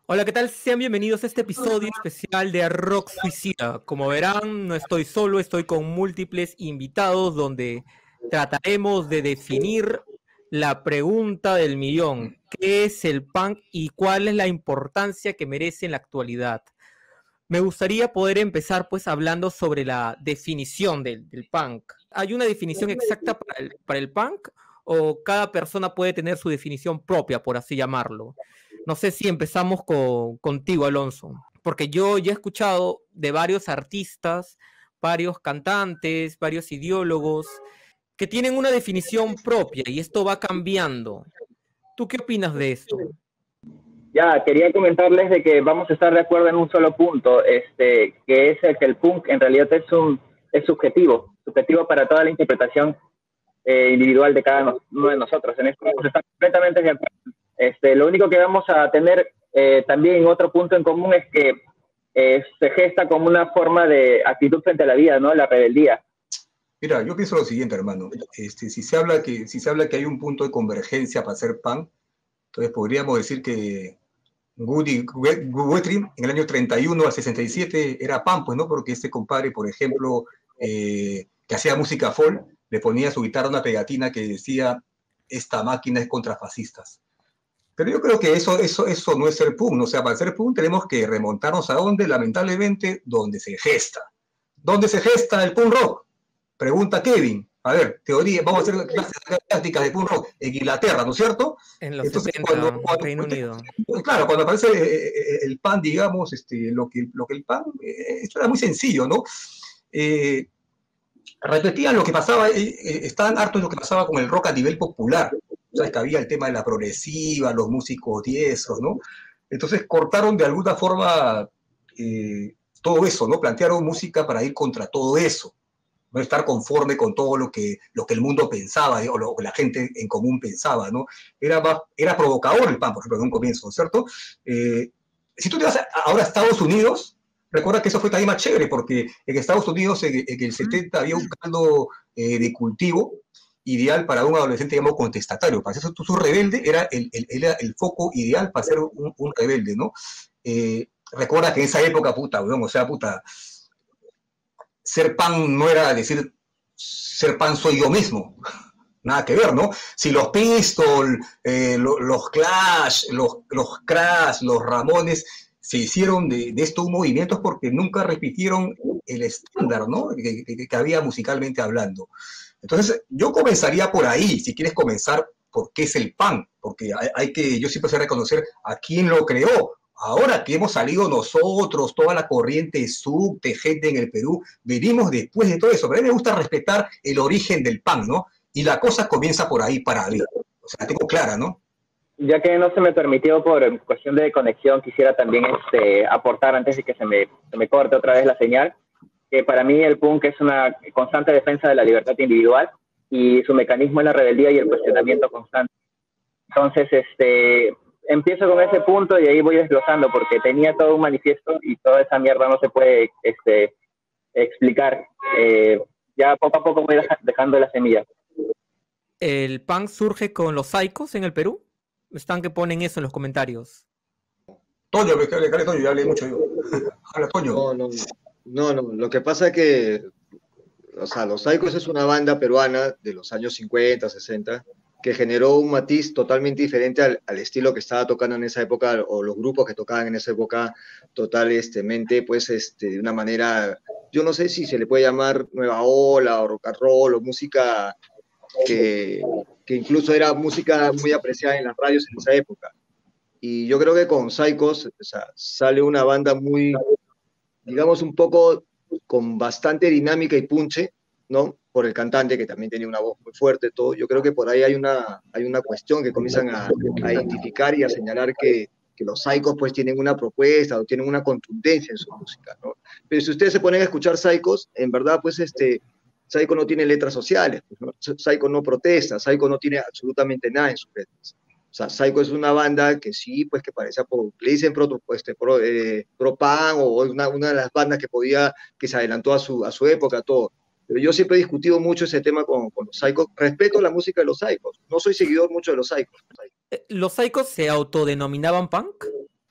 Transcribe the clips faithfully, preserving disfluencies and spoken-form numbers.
Hola, ¿qué tal? Sean bienvenidos a este episodio especial de Rock Suicida. Como verán, no estoy solo, estoy con múltiples invitados donde trataremos de definir la pregunta del millón. ¿Qué es el punk y cuál es la importancia que merece en la actualidad? Me gustaría poder empezar pues hablando sobre la definición del, del punk. ¿Hay una definición exacta para el, para el punk o cada persona puede tener su definición propia, por así llamarlo? No sé si empezamos con, contigo, Alonso, porque yo ya he escuchado de varios artistas, varios cantantes, varios ideólogos que tienen una definición propia y esto va cambiando. ¿Tú qué opinas de esto? Ya, quería comentarles de que vamos a estar de acuerdo en un solo punto, este, que es el que el punk en realidad es un es subjetivo, subjetivo para toda la interpretación eh, individual de cada uno de nosotros. En esto vamos a estar completamente de acuerdo. Este, lo único que vamos a tener eh, también otro punto en común es que eh, se gesta como una forma de actitud frente a la vida, ¿no? La rebeldía. Mira, yo pienso lo siguiente, hermano. Este, si se habla que si se habla que hay un punto de convergencia para hacer punk, entonces podríamos decir que Woody Guthrie en el año treinta y uno al sesenta y siete era punk, pues, ¿no? Porque este compadre, por ejemplo, eh, que hacía música folk, le ponía a su guitarra una pegatina que decía: esta máquina es contra fascistas. Pero yo creo que eso, eso, eso no es ser punk, ¿no? O sea, para ser punk tenemos que remontarnos a donde, lamentablemente, donde se gesta. ¿Dónde se gesta el punk rock? Pregunta Kevin. A ver, teoría, vamos a hacer clases prácticas de punk rock en Inglaterra, ¿no es cierto? En los Entonces, setenta, cuando, cuando Reino usted, Unido. claro, cuando aparece eh, el pan, digamos, este, lo, que, lo que el pan, eh, esto era muy sencillo, ¿no? Eh, repetían lo que pasaba, eh, eh, estaban hartos de lo que pasaba con el rock a nivel popular. ¿Sabes? Que había el tema de la progresiva, los músicos diestros, ¿no? Entonces cortaron de alguna forma eh, todo eso, ¿no? Plantearon música para ir contra todo eso, no estar conforme con todo lo que, lo que el mundo pensaba, ¿eh? O lo que la gente en común pensaba, ¿no? Era, más, era provocador el pan, por ejemplo, en un comienzo, ¿cierto? Eh, si tú te vas a, ahora a Estados Unidos, recuerda que eso fue también más chévere, porque en Estados Unidos en, en el setenta había un caldo eh, de cultivo ideal para un adolescente, digamos, contestatario. Para ser tú su rebelde era el, el, era el foco ideal para ser un, un rebelde, ¿no? Eh, recuerda que en esa época, puta, weón, o sea, puta, ser pan no era decir ser pan soy yo mismo. Nada que ver, ¿no? Si los Pistols, eh, los, los Clash, los, los Crash, los Ramones se hicieron de, de estos movimientos porque nunca repitieron el estándar, ¿no? Que, que, que había musicalmente hablando. Entonces, yo comenzaría por ahí, si quieres comenzar, por qué es el pan, porque hay, hay que, yo siempre sé reconocer a quién lo creó. Ahora que hemos salido nosotros, toda la corriente sub de gente en el Perú, venimos después de todo eso, pero a mí me gusta respetar el origen del pan, ¿no? Y la cosa comienza por ahí para mí. O sea, la tengo clara, ¿no? Ya que no se me permitió por cuestión de conexión, quisiera también este, aportar antes de que se me, se me corte otra vez la señal, que para mí el punk es una constante defensa de la libertad individual y su mecanismo es la rebeldía y el cuestionamiento constante. Entonces, este, empiezo con ese punto y ahí voy desglosando porque tenía todo un manifiesto y toda esa mierda no se puede este, explicar. Eh, ya poco a poco voy dejando la semilla. ¿El punk surge con los Psychos en el Perú? Están que ponen eso en los comentarios. Toño, me cae, Toño, ya hablé mucho yo. Habla, Toño. No, no, no, no. Lo que pasa es que, o sea, Los Psychos es una banda peruana de los años cincuenta, sesenta, que generó un matiz totalmente diferente al, al estilo que estaba tocando en esa época, o los grupos que tocaban en esa época, totalmente, pues, este, de una manera, yo no sé si se le puede llamar nueva ola, o rock and roll, o música que, que incluso era música muy apreciada en las radios en esa época. Y yo creo que con Psychos, o sea, sale una banda muy, digamos, un poco con bastante dinámica y punche, ¿no? Por el cantante, que también tenía una voz muy fuerte, todo. Yo creo que por ahí hay una, hay una cuestión que comienzan a, a identificar y a señalar que, que los Psychos pues tienen una propuesta o tienen una contundencia en su música, ¿no? Pero si ustedes se ponen a escuchar Psychos, en verdad, pues, este, Psycho no tiene letras sociales, pues, ¿no? Psycho no protesta, Psycho no tiene absolutamente nada en sus letras. O sea, Psycho es una banda que sí, pues que parece, le dicen pro, este, pro, eh, pro pan, o una, una de las bandas que podía, que se adelantó a su, a su época, todo. Pero yo siempre he discutido mucho ese tema con, con los Psychos. Respeto la música de los Psychos. No soy seguidor mucho de los Psychos. ¿Los Psychos se autodenominaban punk?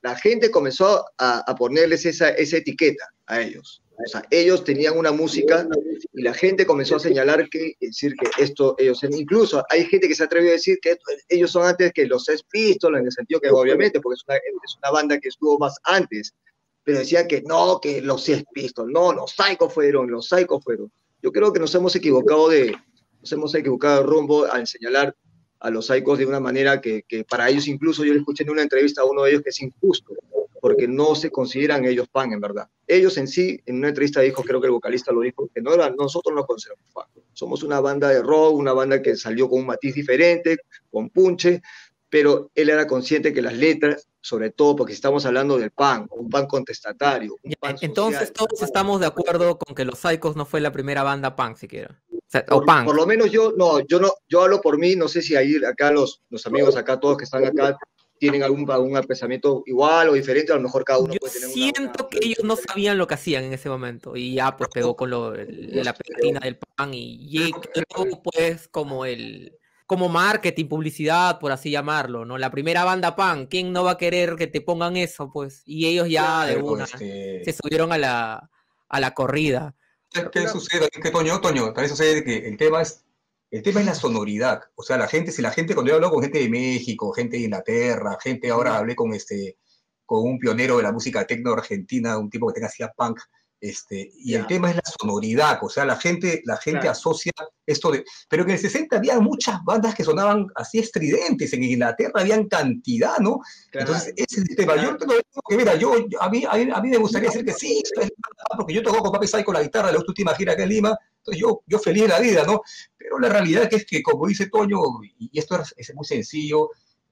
la gente comenzó a, a ponerles esa, esa etiqueta a ellos. O sea, ellos tenían una música y la gente comenzó a señalar que, decir que esto, ellos, incluso hay gente que se atrevió a decir que esto, ellos son antes que los Sex Pistols, en el sentido que obviamente, porque es una, es una banda que estuvo más antes, pero decían que no, que los Sex Pistols, no, los Psycho fueron, los Psycho fueron. Yo creo que nos hemos equivocado de, nos hemos equivocado de rumbo al señalar a los Psychos de una manera que, que para ellos, incluso yo le escuché en una entrevista a uno de ellos que es injusto, porque no se consideran ellos punk, en verdad. Ellos en sí, en una entrevista dijo, creo que el vocalista lo dijo, que no era, nosotros no nos consideramos punk. Somos una banda de rock, una banda que salió con un matiz diferente, con punche, pero él era consciente que las letras, sobre todo porque estamos hablando del punk, un punk contestatario, un punk Entonces social, todos estamos de acuerdo con que los Psychos no fue la primera banda punk siquiera. O, sea, por, o punk. Por lo menos yo, no, yo no, yo hablo por mí, no sé si ahí acá los, los amigos acá, todos que están acá, tienen algún, algún pensamiento igual o diferente, a lo mejor cada uno yo puede tener siento una, una... que ellos no sabían lo que hacían en ese momento y ya pues pegó con lo, la pegatina del pan y, y quedó pues como el como marketing, publicidad, por así llamarlo, ¿no? La primera banda pan, ¿quién no va a querer que te pongan eso, pues? Y ellos ya de una este... se subieron a la, a la corrida. ¿Qué, qué sucede? ¿Qué, Toño? Toño, también sucede que el tema es El tema es la sonoridad. O sea, la gente, si la gente, cuando yo hablo con gente de México, gente de Inglaterra, gente, ahora hablé con este, con un pionero de la música techno argentina, un tipo que tenga hacía punk, este, y yeah. el tema es la sonoridad. O sea, la gente, la gente claro. asocia esto de... Pero en el sesenta había muchas bandas que sonaban así estridentes, en Inglaterra habían cantidad, ¿no? Claro. Entonces, ese es el tema. Claro. Yo tengo que, mira, yo, a mí, a mí, a mí me gustaría decir que sí, porque yo toco con Papi Sai con la guitarra, la última gira acá en Lima, entonces yo, yo feliz de la vida, ¿no? Pero la realidad es que, como dice Toño, y esto es, es muy sencillo,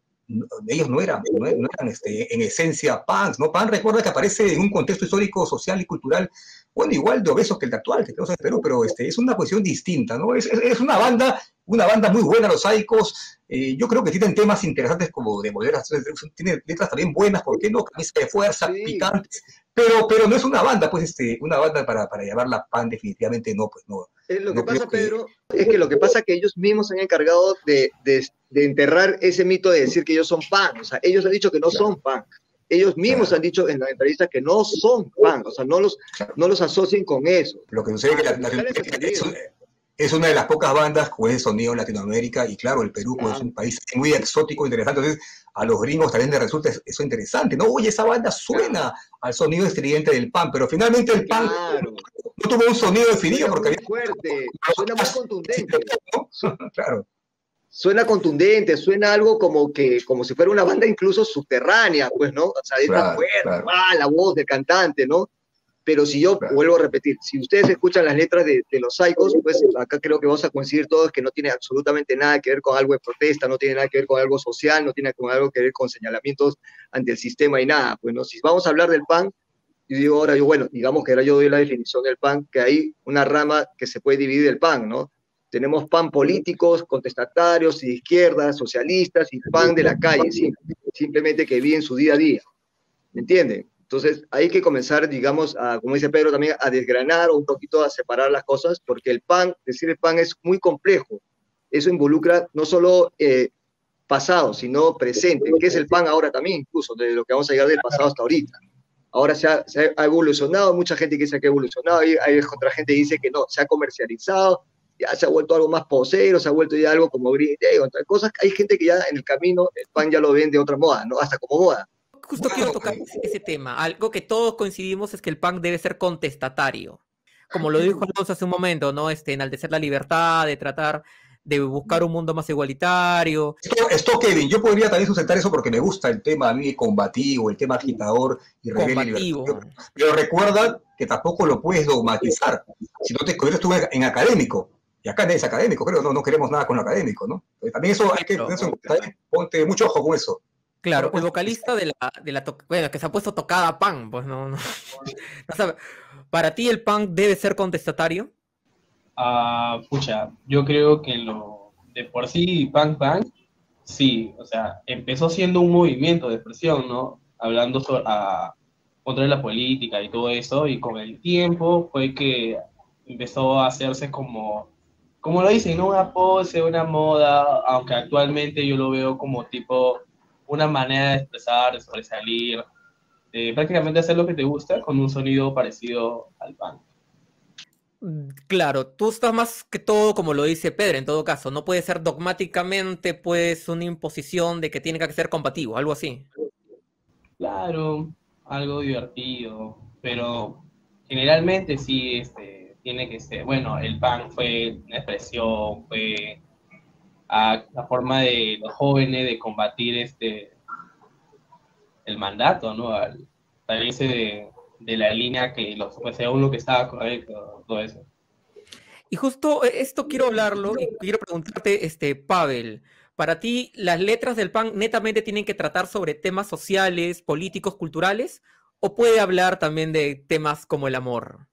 ellos no eran, no eran, no eran este, en esencia punks, ¿no? Punk, recuerda que aparece en un contexto histórico, social y cultural, bueno, igual de obesos que el actual, que tenemos en Perú, pero este, es una posición distinta, ¿no? Es, es, es una banda, una banda muy buena, los Psychos, eh, yo creo que tienen temas interesantes como de volver a hacer, tienen letras también buenas, ¿por qué no? Camisa de fuerza, sí. picantes, pero, pero no es una banda, pues, este, una banda para, para llamarla punk, definitivamente no, pues, no. Eh, lo no que pasa, que... Pedro, es que lo que pasa es que ellos mismos se han encargado de, de, de enterrar ese mito de decir que ellos son punk, o sea, ellos han dicho que no claro. son punk. Ellos mismos claro. han dicho en la entrevista que no son punk, o sea, no los, claro. no los asocien con eso. Lo que sucede es que la, la, la, es, es una de las pocas bandas con ese sonido en Latinoamérica, y claro, el Perú claro. es un país muy exótico, interesante, entonces a los gringos también les resulta eso interesante, ¿no? Oye, esa banda suena claro. al sonido estridente del punk, pero finalmente el punk claro. no, no tuvo un sonido definido suena porque muy había... fuerte, suena muy contundente. ¿No? Claro. Suena contundente, suena algo como que, como si fuera una banda incluso subterránea, pues, ¿no? O sea, es claro, fuerte, claro. ah, la voz del cantante, ¿no? Pero si yo, claro. vuelvo a repetir, si ustedes escuchan las letras de, de los Psychos, pues acá creo que vamos a coincidir todos que no tiene absolutamente nada que ver con algo de protesta, no tiene nada que ver con algo social, no tiene con algo que ver con señalamientos ante el sistema y nada, pues, ¿no? Si vamos a hablar del punk, yo digo ahora, yo, bueno, digamos que ahora yo doy la definición del punk, que hay una rama que se puede dividir del punk, ¿no? Tenemos pan políticos, contestatarios, de izquierdas, socialistas, y pan de la calle, ¿sí? Simplemente que viven su día a día, ¿me entienden? Entonces hay que comenzar, digamos, a, como dice Pedro también, a desgranar o un poquito a separar las cosas, porque el pan, decir el pan es muy complejo. Eso involucra no solo eh, pasado, sino presente, que es el pan ahora también, incluso, de lo que vamos a llegar del pasado hasta ahorita. Ahora se ha, se ha evolucionado, mucha gente dice que ha evolucionado, hay, hay otra gente que dice que no, se ha comercializado, ya se ha vuelto algo más posero, se ha vuelto ya algo como Green Day, otras cosas. Hay gente que ya en el camino el pan ya lo ven de otra moda, ¿no? Hasta como moda. Justo quiero tocar ese tema. Algo que todos coincidimos es que el punk debe ser contestatario. Como lo dijo Alonso hace un momento, ¿no? Este, enaltecer la libertad, de tratar de buscar un mundo más igualitario. Esto, esto, Kevin, yo podría también sustentar eso porque me gusta el tema a mí combativo, el tema agitador y combativo. Pero recuerda que tampoco lo puedes dogmatizar. Si no te conviertes tú en académico. Y acá nadie es académico, creo, no, no queremos nada con lo académico, ¿no? Entonces, también eso hay que, eso, también, ponte mucho ojo con eso. Claro, el vocalista de la, de la to- bueno, que se ha puesto tocada punk, pues no, no, no sabe. ¿Para ti el punk debe ser contestatario? Ah, uh, pucha, yo creo que lo de por sí punk punk, sí, o sea, empezó siendo un movimiento de expresión, ¿no? Hablando sobre, a, contra la política y todo eso, y con el tiempo fue que empezó a hacerse como, como lo dicen, ¿no? Una pose, una moda, aunque actualmente yo lo veo como tipo una manera de expresar, de sobresalir, este, prácticamente hacer lo que te gusta con un sonido parecido al punk. Claro, tú estás más que todo, como lo dice Pedro, en todo caso, no puede ser dogmáticamente pues una imposición de que tiene que ser combativo, algo así. Claro, algo divertido, pero generalmente sí este, tiene que ser, bueno, el punk fue una expresión, fue a, la forma de los jóvenes de combatir este el mandato, ¿no? Al salirse de, de la línea que los, pues, según lo que estaba correcto, todo eso. Y justo eh, esto quiero hablarlo y quiero preguntarte, este, Pavel, para ti, ¿las letras del punk netamente tienen que tratar sobre temas sociales, políticos, culturales? ¿O puede hablar también de temas como el amor?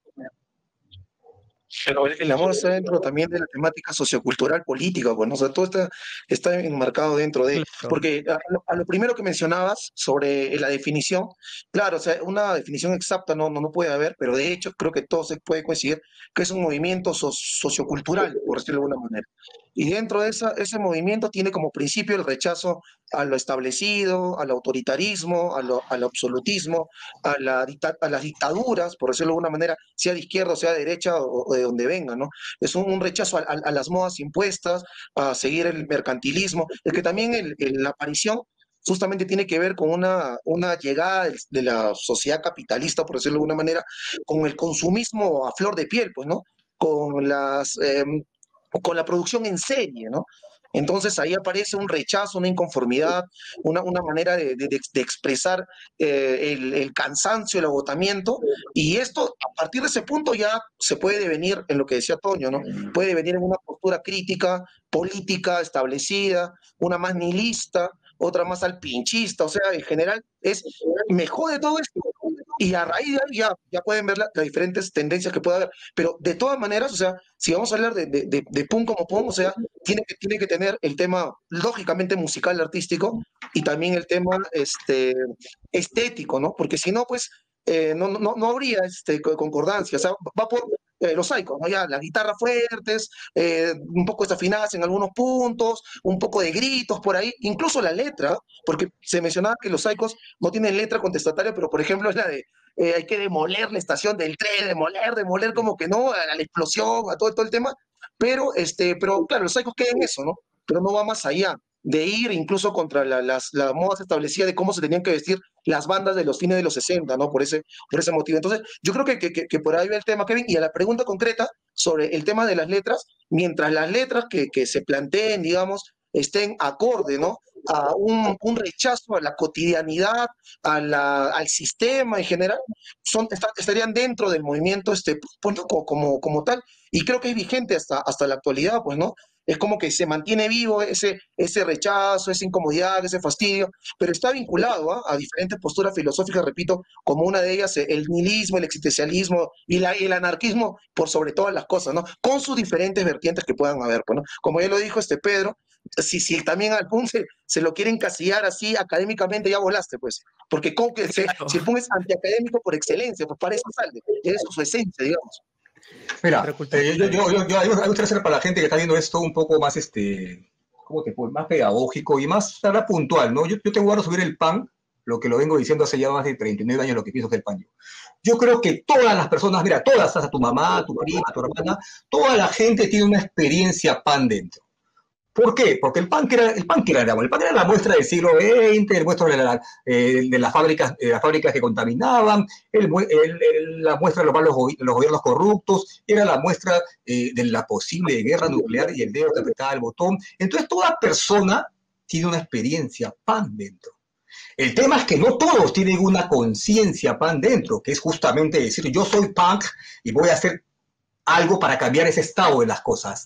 Pero el, el amor está dentro también de la temática sociocultural política, pues, ¿no? O sea, todo está, está enmarcado dentro de, Claro. porque a lo, a lo primero que mencionabas sobre la definición, claro, o sea, una definición exacta no, no, no puede haber, pero de hecho creo que todo se puede coincidir que es un movimiento so- sociocultural, por decirlo de alguna manera. Y dentro de esa, ese movimiento tiene como principio el rechazo a lo establecido, al autoritarismo, a lo, al absolutismo, a, la dicta- a las dictaduras, por decirlo de alguna manera, sea de izquierda o sea de derecha o, o de donde venga, ¿no? Es un, un rechazo a, a, a, las modas impuestas, a seguir el mercantilismo, es que también el, el, la aparición justamente tiene que ver con una, una llegada de, de la sociedad capitalista, por decirlo de alguna manera, con el consumismo a flor de piel, pues, ¿no? Con las... Eh, con la producción en serie, ¿no? Entonces ahí aparece un rechazo, una inconformidad, una, una manera de, de, de expresar eh, el, el, cansancio, el agotamiento, y esto a partir de ese punto ya se puede devenir en lo que decía Toño, ¿no? Puede devenir en una postura crítica, política, establecida, una más nihilista, otra más alpinchista, o sea, en general es mejor de todo esto. Y a raíz de ahí ya, ya pueden ver las la diferentes tendencias que puede haber. Pero de todas maneras, o sea, si vamos a hablar de, de, de, de punk como punk, o sea, tiene que, tiene que tener el tema lógicamente musical, artístico, y también el tema este, estético, ¿no? Porque si no, pues eh, no, no, no habría este, concordancia. O sea, va por eh, los Psychos, ¿no? Ya las guitarras fuertes, eh, un poco desafinadas en algunos puntos, un poco de gritos por ahí, incluso la letra, porque se mencionaba que los Psychos no tienen letra contestataria, pero por ejemplo es la de eh, hay que demoler la estación del tren, demoler, demoler, como que no, a la explosión, a todo, todo el tema, pero, este, pero claro, los Psychos quedan en eso, ¿no? Pero no va más allá de ir incluso contra la, las, las modas establecidas de cómo se tenían que vestir las bandas de los fines de los sesenta, ¿no? Por ese, por ese motivo. Entonces, yo creo que, que, que por ahí va el tema, Kevin, y a la pregunta concreta sobre el tema de las letras, mientras las letras que, que se planteen, digamos, estén acorde, ¿no? A un, un rechazo a la cotidianidad, a la, al sistema en general, son, está, estarían dentro del movimiento este, pues, como, como, como tal, y creo que es vigente hasta, hasta la actualidad, pues, ¿no? Es como que se mantiene vivo ese, ese rechazo, esa incomodidad, ese fastidio, pero está vinculado ¿eh? a diferentes posturas filosóficas, repito, como una de ellas el nihilismo, el existencialismo y, la, y el anarquismo por sobre todas las cosas, ¿no? Con sus diferentes vertientes que puedan haber, pues, ¿no? Como ya lo dijo este Pedro, si, si también al PUN se, se lo quieren encasillar así académicamente, ya volaste, pues, porque con que se, Claro. si el PUN es antiacadémico por excelencia, pues para eso sale, es su esencia, digamos. Mira, eh, yo, yo, yo, yo, hay me gustaría hacer para la gente que está viendo esto un poco más, este, ¿cómo te puedo? Más pedagógico y más ¿verdad? puntual, ¿no? Yo, yo tengo ganas de subir el pan, lo que lo vengo diciendo hace ya más de treinta y nueve años, lo que pienso que es el pan. Yo. yo creo que todas las personas, mira, todas, hasta tu mamá, tu prima, tu hermana, toda la gente tiene una experiencia pan dentro. ¿Por qué? Porque el punk era, el punk era, el punk era la muestra del siglo veinte, el muestra de, la, eh, de las, fábricas, eh, las fábricas que contaminaban, el, el, el, la muestra de los, malos, los gobiernos corruptos, era la muestra eh, de la posible guerra nuclear y el dedo que apretaba el botón. Entonces toda persona tiene una experiencia pan dentro. El tema es que no todos tienen una conciencia pan dentro, que es justamente decir, yo soy punk y voy a hacer algo para cambiar ese estado de las cosas.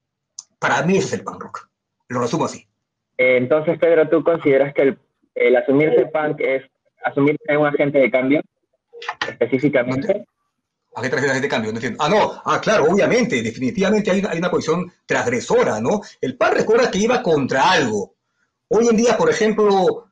Para mí eso es el punk rock. Lo resumo así. Eh, entonces, Pedro, ¿tú consideras que el, el asumirse punk es asumirse un agente de cambio específicamente? ¿A qué te refieres agente de cambio? No entiendo. Ah, no. Ah, claro, obviamente. Definitivamente hay una, hay una posición transgresora, ¿no? El punk recuerda que iba contra algo. Hoy en día, por ejemplo,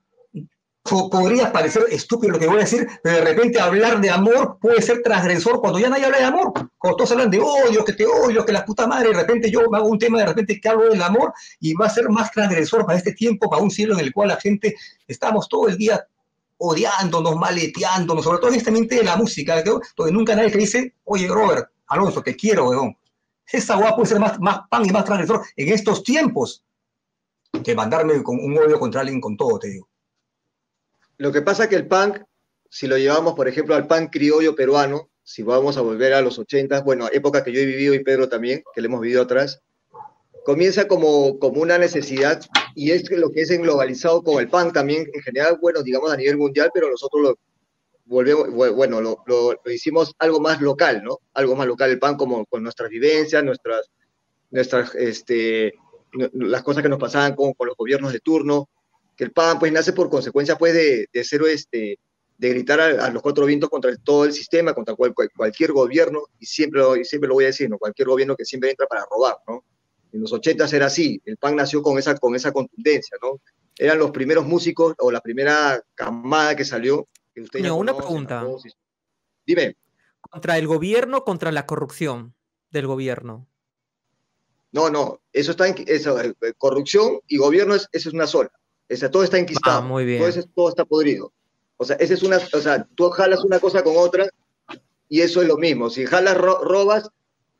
podría parecer estúpido lo que voy a decir, pero de repente hablar de amor puede ser transgresor cuando ya nadie habla de amor. Cuando todos hablan de odio, que te odio, que la puta madre, de repente yo hago un tema de repente que hablo del amor y va a ser más transgresor para este tiempo, para un cielo en el cual la gente estamos todo el día odiándonos, maleteándonos, sobre todo en este ambiente de la música, ¿no? Donde nunca nadie te dice, oye, Robert, Alonso, te quiero, weón. Esa guapa puede ser más, más pan y más transgresor en estos tiempos que mandarme con un odio contra alguien con todo, te digo. Lo que pasa es que el punk, si lo llevamos, por ejemplo, al punk criollo peruano, si vamos a volver a los ochentas, bueno, época que yo he vivido y Pedro también, que le hemos vivido atrás, comienza como, como una necesidad, y es lo que es englobalizado con el punk también, en general, bueno, digamos a nivel mundial, pero nosotros lo volvemos, bueno, lo, lo, lo hicimos algo más local, ¿no? Algo más local, el punk como con nuestras vivencias, nuestras, nuestras, este, las cosas que nos pasaban con, con los gobiernos de turno, que el punk pues nace por consecuencia pues de, de ser este, de gritar a, a los cuatro vientos contra el, todo el sistema, contra cual, cual, cualquier gobierno, y siempre, y siempre lo voy a decir, ¿no? Cualquier gobierno que siempre entra para robar, ¿no? En los ochentas era así, el punk nació con esa, con esa contundencia, ¿no? Eran los primeros músicos, o la primera camada que salió, que usted ya No, una conocen, pregunta. todos. Dime. ¿Contra el gobierno o contra la corrupción del gobierno? No, no, eso está en, eso, eh, corrupción y gobierno, es, eso es una sola. O sea, todo está enquistado, Ah, muy bien. todo, es, todo está podrido. O sea, esa es una, o sea, tú jalas una cosa con otra y eso es lo mismo. Si jalas, ro robas,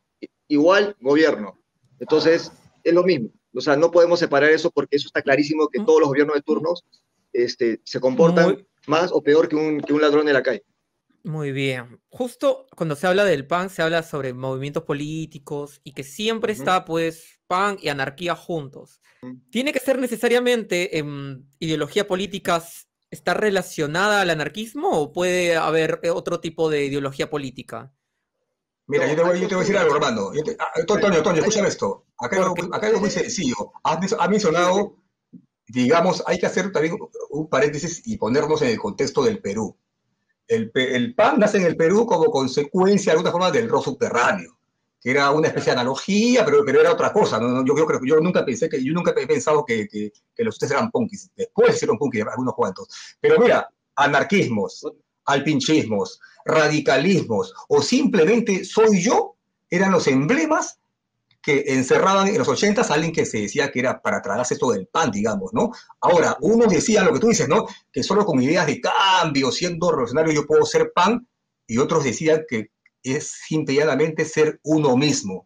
igual gobierno. Entonces, es lo mismo. O sea, no podemos separar eso porque eso está clarísimo que todos los gobiernos de turnos este, se comportan Muy... más o peor que un, que un ladrón de la calle. Muy bien. Justo cuando se habla del punk, se habla sobre movimientos políticos y que siempre uh-huh. está, pues, punk y anarquía juntos. Uh-huh. ¿Tiene que ser necesariamente eh, ideología política estar relacionada al anarquismo o puede haber otro tipo de ideología política? Mira, no, yo, te voy, yo te voy a decir algo, hermano. Yo te, ah, Antonio, Antonio, escúchame esto. Acá hay algo muy sencillo. Has, has mencionado, digamos, hay que hacer también un paréntesis y ponernos en el contexto del Perú. El, el P A N nace en el Perú como consecuencia, de alguna forma, del rock subterráneo, que era una especie de analogía, pero, pero era otra cosa. ¿no? Yo, yo creo que yo nunca pensé que, yo nunca he pensado que, que, que los ustedes eran punkis. Después hicieron punkis, algunos cuantos. Pero mira, anarquismos, alpinchismos, radicalismos, o simplemente soy yo, eran los emblemas que encerraban en los ochentas a alguien que se decía que era para tragarse esto del pan, digamos, ¿no? Ahora, uno decía lo que tú dices, ¿no? Que solo con ideas de cambio, siendo revolucionario, yo puedo ser pan, y otros decían que es simplemente ser uno mismo.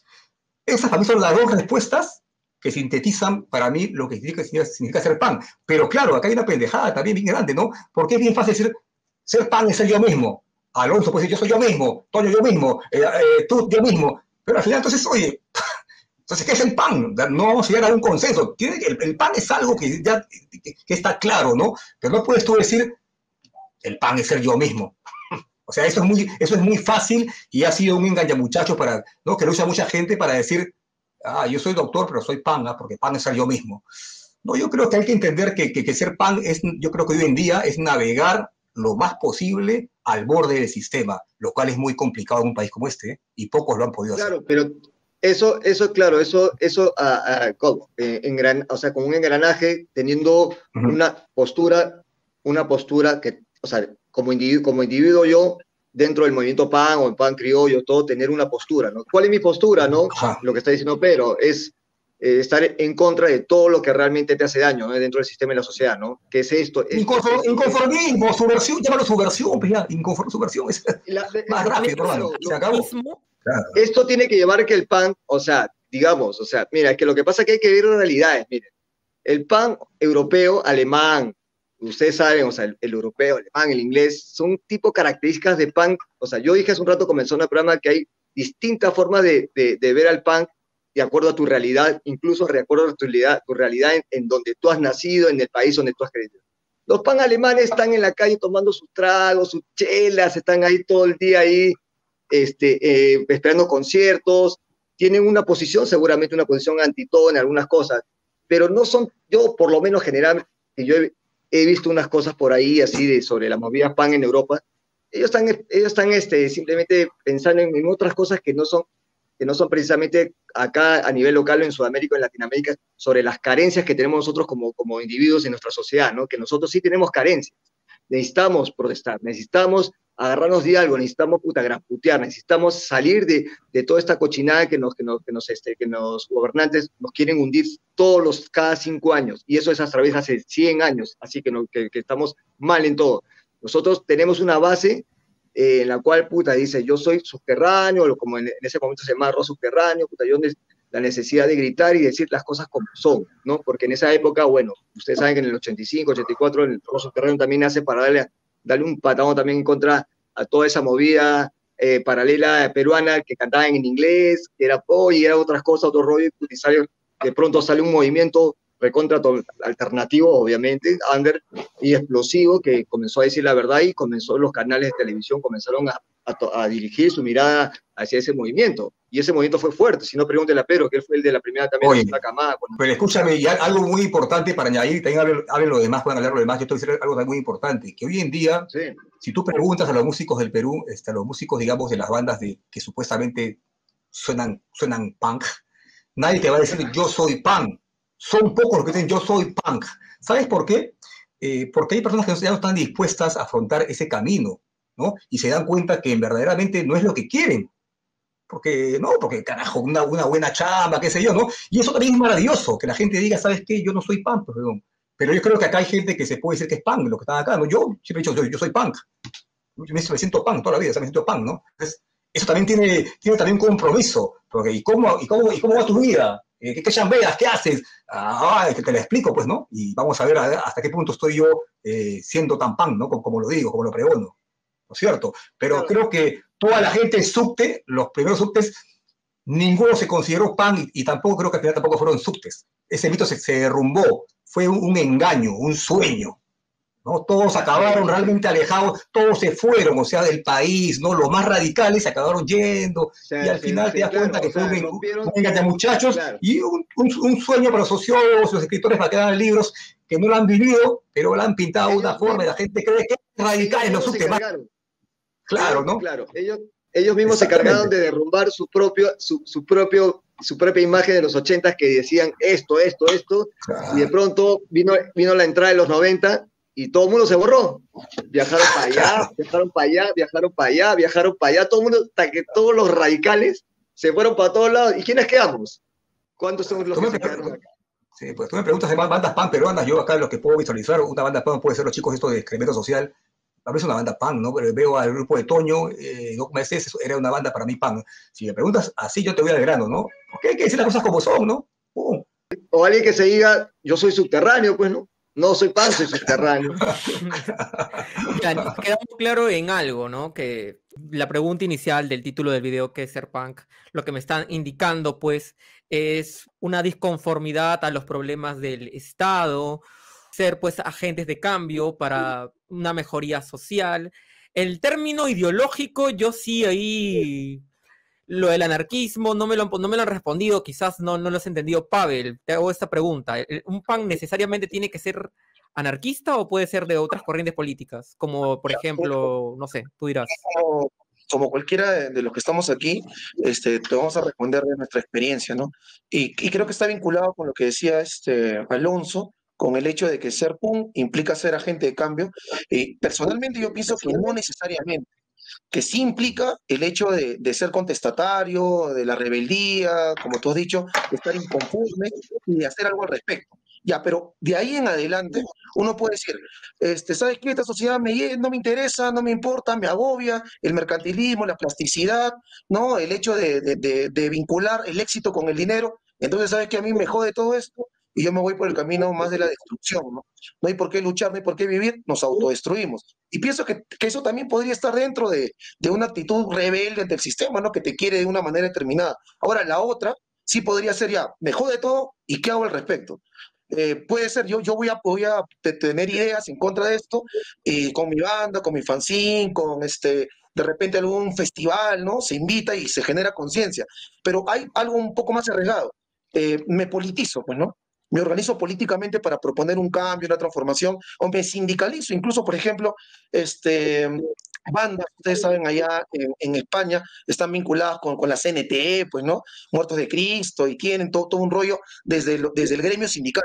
Esas para mí son las dos respuestas que sintetizan para mí lo que significa, significa ser pan. Pero claro, acá hay una pendejada también bien grande, ¿no? Porque es bien fácil decir, ser pan es ser yo mismo. Alonso puede decir, yo soy yo mismo, Toño yo mismo, eh, eh, tú yo mismo. Pero al final, entonces, oye, entonces, ¿qué es el pan? No vamos a llegar a un consenso. Tiene que, el, el pan es algo que ya que, que está claro, ¿no? Pero no puedes tú decir, el pan es ser yo mismo. O sea, eso es muy, eso es muy fácil y ha sido un engañamuchacho para, ¿no? Que lo usa mucha gente para decir, ah, yo soy doctor, pero soy pan, ¿eh? Porque pan es ser yo mismo. No, yo creo que hay que entender que, que, que ser pan es, yo creo que hoy en día es navegar lo más posible al borde del sistema, lo cual es muy complicado en un país como este, ¿eh? Y pocos lo han podido claro, hacer. Claro, pero eso, eso, claro, eso, eso, uh, uh, ¿cómo? Eh, engran, o sea, con un engranaje, teniendo uh-huh. una postura, una postura que, o sea, como individuo, como individuo yo, dentro del movimiento pan o el pan criollo, todo, tener una postura, ¿no? ¿Cuál es mi postura, no? Ajá. Lo que está diciendo Pedro es eh, estar en contra de todo lo que realmente te hace daño, ¿no? Dentro del sistema y la sociedad, ¿no? ¿Qué es esto? esto Inconform, es, inconformismo, subversión, llámalo subversión, pues ya, inconformismo, subversión, es la, más rápido, hermano, se acabó. Claro. Esto tiene que llevar que el pan, o sea, digamos, o sea, mira, es que lo que pasa es que hay que ver realidades, miren, el pan europeo, alemán, ustedes saben, o sea, el, el europeo, el alemán, el inglés, son tipo características de pan, o sea, yo dije hace un rato, comenzó en el programa, que hay distintas formas de, de, de ver al pan de acuerdo a tu realidad, incluso de acuerdo a tu realidad, tu realidad en, en donde tú has nacido, en el país donde tú has crecido. Los pan alemanes están en la calle tomando sus tragos, sus chelas, están ahí todo el día ahí, Este, eh, esperando conciertos, tienen una posición, seguramente una posición anti todo en algunas cosas, pero no son, yo por lo menos general, que yo he, he visto unas cosas por ahí así de, sobre las movidas pan en Europa, ellos están, ellos están este, simplemente pensando en, en otras cosas que no, son, que no son precisamente acá a nivel local o en Sudamérica o en Latinoamérica, sobre las carencias que tenemos nosotros como, como individuos en nuestra sociedad, ¿no? Que nosotros sí tenemos carencias, necesitamos protestar, necesitamos agarrarnos de algo, necesitamos puta, gramputear, necesitamos salir de, de toda esta cochinada que nos, que nos, que nos, este, que nos gobernantes nos quieren hundir todos los, cada cinco años, y eso es a través de hace cien años, así que, no, que, que estamos mal en todo. Nosotros tenemos una base eh, en la cual, puta, dice, yo soy subterráneo, como en, en ese momento se llama arroz subterráneo, puta, yo ne la necesidad de gritar y decir las cosas como son, ¿no? Porque en esa época, bueno, ustedes saben que en el ochenta y cinco, ochenta y cuatro, el arroz subterráneo también nace para darle, darle un patadón también en contra a toda esa movida eh, paralela peruana que cantaban en inglés, que era pop y era otras cosas, otro rollo, y sale, de pronto sale un movimiento recontra alternativo, obviamente, under y explosivo, que comenzó a decir la verdad y comenzó los canales de televisión, comenzaron a, a, a dirigir su mirada hacia ese movimiento. Y ese movimiento fue fuerte, si no pregúntele a Pedro, que él fue el de la primera también, Oye, de la camada. Cuando... Pero escúchame, y algo muy importante para añadir, y también hablen, hablen lo demás, pueden hablar lo demás, yo estoy diciendo algo muy importante, que hoy en día, sí. Si tú preguntas a los músicos del Perú, este, a los músicos, digamos, de las bandas de, que supuestamente suenan, suenan punk, nadie te va a decir yo soy punk. Son pocos los que dicen yo soy punk. ¿Sabes por qué? Eh, porque hay personas que ya no están dispuestas a afrontar ese camino, ¿no? Y se dan cuenta que verdaderamente no es lo que quieren. Porque, no, porque carajo, una, una buena chamba, qué sé yo, ¿no? Y eso también es maravilloso, que la gente diga, ¿sabes qué? Yo no soy punk, perdón. Pero yo creo que acá hay gente que se puede decir que es punk, los que están acá, ¿no? Yo siempre he dicho, yo, yo soy punk. Yo me, me siento punk toda la vida, o sea, me siento punk, ¿no? Entonces, eso también tiene, tiene también un compromiso. Porque, ¿y cómo, y cómo, y cómo va tu vida? ¿Qué, qué chambeas? ¿Qué haces? Ah, que te la explico, pues, ¿no? Y vamos a ver hasta qué punto estoy yo eh, siendo tan punk, ¿no? Como, como lo digo, como lo pregono, ¿no es cierto? Pero claro, creo que toda la gente en subte, los primeros subtes, ninguno se consideró punk y, y tampoco creo que al final tampoco fueron subtes. Ese mito se, se derrumbó, fue un, un engaño, un sueño, ¿no? Todos acabaron realmente alejados, todos se fueron, o sea, del país, ¿no? Los más radicales se acabaron yendo, sí, y al sí, final sí, te das claro, cuenta que fue sea, un, un engaño de muchachos, claro, y un, un, un sueño para los sociólogos, los escritores para que hagan libros que no lo han vivido, pero lo han pintado de una forma y la gente cree que es radical, los subtes. Claro, ¿no? Claro, ellos, ellos mismos se cargaron de derrumbar su propio, su, su propio, su propia imagen de los ochentas que decían esto, esto, esto, claro, y de pronto vino, vino la entrada de los noventa y todo el mundo se borró. Viajaron para allá, viajaron para allá, viajaron para allá, viajaron para allá, todo el mundo, hasta que todos los radicales se fueron para todos lados. ¿Y quiénes quedamos? ¿Cuántos son los que se quedaron acá? Sí, pues tú me preguntas de bandas pan peruanas, yo acá lo que puedo visualizar, una banda pan puede ser los chicos estos de Excremento Social, a veces una banda punk, ¿no? Pero veo al grupo de Toño, eh, dos meses, era una banda para mí punk. Si me preguntas así, yo te voy al grano, ¿no? Porque hay que decir las cosas como son, ¿no? Uh. O alguien que se diga, yo soy subterráneo, pues, ¿no? No soy punk, soy subterráneo. Ya, quedamos claro en algo, ¿no? Que la pregunta inicial del título del video, ¿qué es ser punk? Lo que me están indicando, pues, es una disconformidad a los problemas del Estado, ser pues agentes de cambio para una mejoría social. El término ideológico, yo sí ahí, lo del anarquismo, no me lo, no me lo han respondido, quizás no, no lo has entendido. Pavel, te hago esta pregunta. ¿Un punk necesariamente tiene que ser anarquista o puede ser de otras corrientes políticas? Como, por ejemplo, no sé, tú dirás. Como, como cualquiera de, de los que estamos aquí, este, te vamos a responder de nuestra experiencia, ¿no? Y, y creo que está vinculado con lo que decía este Alonso, con el hecho de que ser punk implica ser agente de cambio. Y personalmente yo pienso que no necesariamente, que sí implica el hecho de, de ser contestatario, de la rebeldía, como tú has dicho, de estar inconforme y de hacer algo al respecto. Ya, pero de ahí en adelante uno puede decir, este, ¿sabes qué? Esta sociedad me, no me interesa, no me importa, me agobia, el mercantilismo, la plasticidad, ¿no? El hecho de, de, de, de vincular el éxito con el dinero. Entonces, ¿sabes qué? A mí me jode todo esto y yo me voy por el camino más de la destrucción, ¿no? No hay por qué luchar, no hay por qué vivir, nos autodestruimos. Y pienso que, que eso también podría estar dentro de, de una actitud rebelde ante el sistema, ¿no? Que te quiere de una manera determinada. Ahora, la otra sí podría ser ya, me jode todo y ¿qué hago al respecto? Eh, puede ser, yo, yo voy, a, voy a tener ideas en contra de esto, eh, con mi banda, con mi fanzine, con este, de repente algún festival, ¿no? Se invita y se genera conciencia. Pero hay algo un poco más arriesgado. Eh, me politizo, pues, ¿no? Me organizo políticamente para proponer un cambio, una transformación, o me sindicalizo, incluso, por ejemplo, este, bandas, ustedes saben, allá en, en España, están vinculadas con, con la C N T E, pues, ¿no? Muertos de Cristo, y tienen todo, todo un rollo desde, lo, desde el gremio sindical.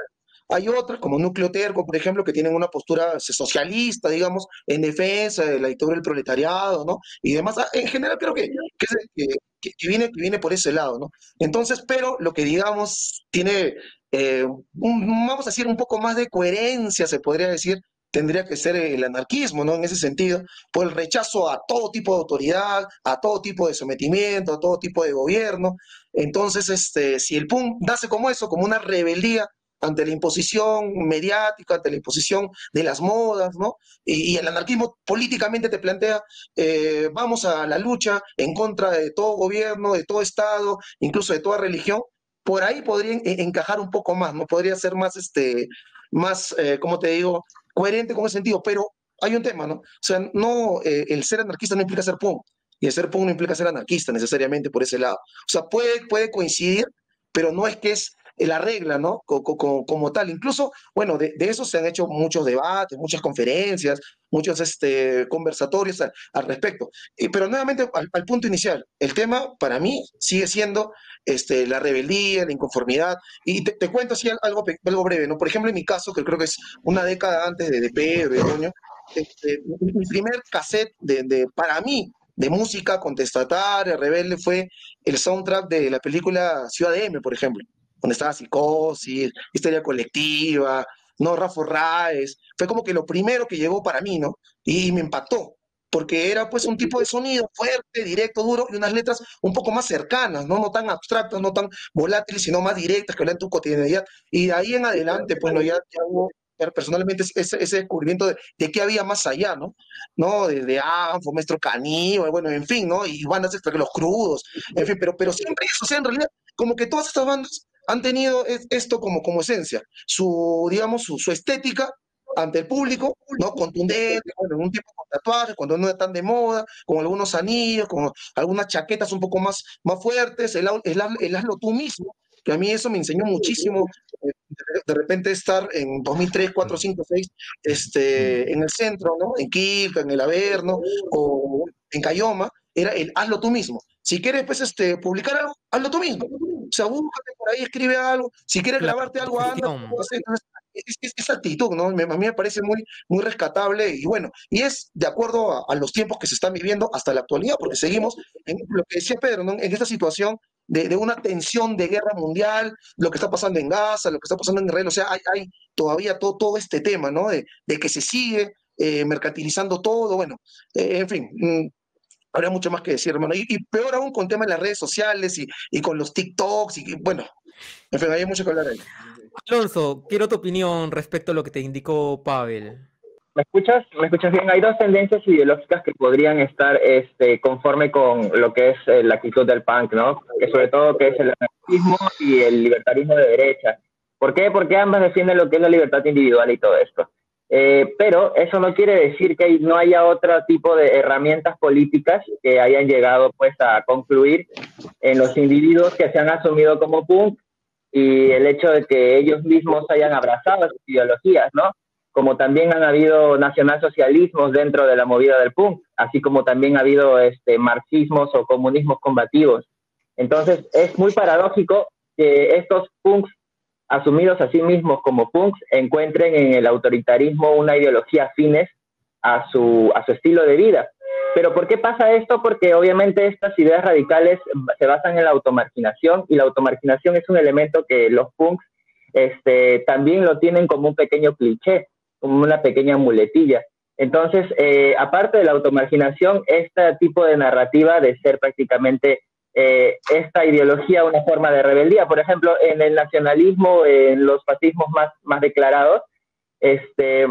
Hay otras, como Núcleo Terco, por ejemplo, que tienen una postura socialista, digamos, en defensa de la dictadura del proletariado, ¿no? Y demás. Ah, En general creo que, que, es- que- que- que viene, que viene por ese lado, ¿no? Entonces, pero lo que digamos tiene, eh, un- vamos a decir, un poco más de coherencia, se podría decir, tendría que ser el anarquismo, ¿no? En ese sentido, por el rechazo a todo tipo de autoridad, a todo tipo de sometimiento, a todo tipo de gobierno. Entonces, este, si el P U M nace como eso, como una rebeldía ante la imposición mediática, ante la imposición de las modas, ¿no? Y, y el anarquismo políticamente te plantea, eh, vamos a la lucha en contra de todo gobierno, de todo Estado, incluso de toda religión, por ahí podría en- encajar un poco más, ¿no? Podría ser más, este, más, eh, ¿cómo te digo? Coherente con ese sentido, pero hay un tema, ¿no? O sea, no, eh, el ser anarquista no implica ser P U M, y el ser P U M no implica ser anarquista necesariamente por ese lado. O sea, puede, puede coincidir, pero no es que es la regla, ¿no? Co- co- co- como tal. Incluso, bueno, de, de eso se han hecho muchos debates, muchas conferencias, muchos este, conversatorios al, al respecto. Y, pero nuevamente al, al punto inicial, el tema para mí sigue siendo este, la rebeldía, la inconformidad. Y te, te cuento así algo, pe- algo breve, ¿no? Por ejemplo, en mi caso, que creo que es una década antes de, de Pedro, de Toño, este, mi, mi primer cassette de, de, para mí de música contestataria, rebelde, fue el soundtrack de la película Ciudad de M, por ejemplo, donde estaba Psicosis, Histeria Colectiva, no, Rafa Raes, fue como que lo primero que llegó para mí, ¿no? Y me impactó, porque era pues un tipo de sonido fuerte, directo, duro, y unas letras un poco más cercanas, ¿no? No tan abstractas, no tan volátiles, sino más directas, que hablan de tu cotidianidad. Y de ahí en adelante, pues, ¿no? ya, ya hubo personalmente ese, ese descubrimiento de, de qué había más allá, ¿no? ¿no? Desde Anfo, Maestro Caníbal, bueno, en fin, ¿no? Y bandas extra que los crudos, en fin, pero, pero siempre eso, o sea, en realidad, como que todas estas bandas han tenido es- esto como, como esencia, su, digamos, su, su estética ante el público, ¿no? Contundente, bueno, en un tiempo con tatuajes, cuando no están de moda, con algunos anillos, con algunas chaquetas un poco más, más fuertes, el, el, el hazlo tú mismo, que a mí eso me enseñó muchísimo, eh, de, de repente estar en dos mil tres, cuatro, cinco, seis, este, en el centro, ¿no? En Quilca, en el Averno, o en Cayoma, era el hazlo tú mismo. Si quieres, pues, este, publicar algo, hazlo tú mismo. O sea, búscate por ahí, escribe algo. Si quieres Claro, grabarte algo, anda. gestión. Entonces, es, es, esa actitud, ¿no? Me, a mí me parece muy, muy rescatable y bueno, y es de acuerdo a, a, los tiempos que se están viviendo hasta la actualidad, porque seguimos en lo que decía Pedro, ¿no? En esta situación de, de, una tensión de guerra mundial, lo que está pasando en Gaza, lo que está pasando en Israel, o sea, hay, hay todavía todo, todo este tema, ¿no? De, de que se sigue eh, mercantilizando todo, bueno, eh, en fin. Mmm, habría mucho más que decir, hermano. Y, y, peor aún con temas de las redes sociales y, y con los TikToks, y bueno, en fin, hay mucho que hablar ahí. Alonso, quiero tu opinión respecto a lo que te indicó Pavel. ¿Me escuchas? ¿Me escuchas bien? Hay dos tendencias ideológicas que podrían estar este, conforme con lo que es eh, la actitud del punk, ¿no? Que sobre todo que es el anarquismo y el libertarismo de derecha. ¿Por qué? Porque ambas defienden lo que es la libertad individual y todo esto. Eh, pero eso no quiere decir que no haya otro tipo de herramientas políticas que hayan llegado pues a concluir en los individuos que se han asumido como punk y el hecho de que ellos mismos hayan abrazado sus ideologías, ¿no? Como también han habido nacionalsocialismos dentro de la movida del punk, así como también ha habido este, marxismos o comunismos combativos. Entonces, es muy paradójico que estos punks, asumidos a sí mismos como punks, encuentren en el autoritarismo una ideología afines a su, a su estilo de vida. ¿Pero por qué pasa esto? Porque obviamente estas ideas radicales se basan en la automarginación, y la automarginación es un elemento que los punks este, también lo tienen como un pequeño cliché, como una pequeña muletilla. Entonces, eh, aparte de la automarginación, este tipo de narrativa de ser prácticamente eh, esta ideología una forma de rebeldía. Por ejemplo, en el nacionalismo, en los fascismos más, más declarados, este,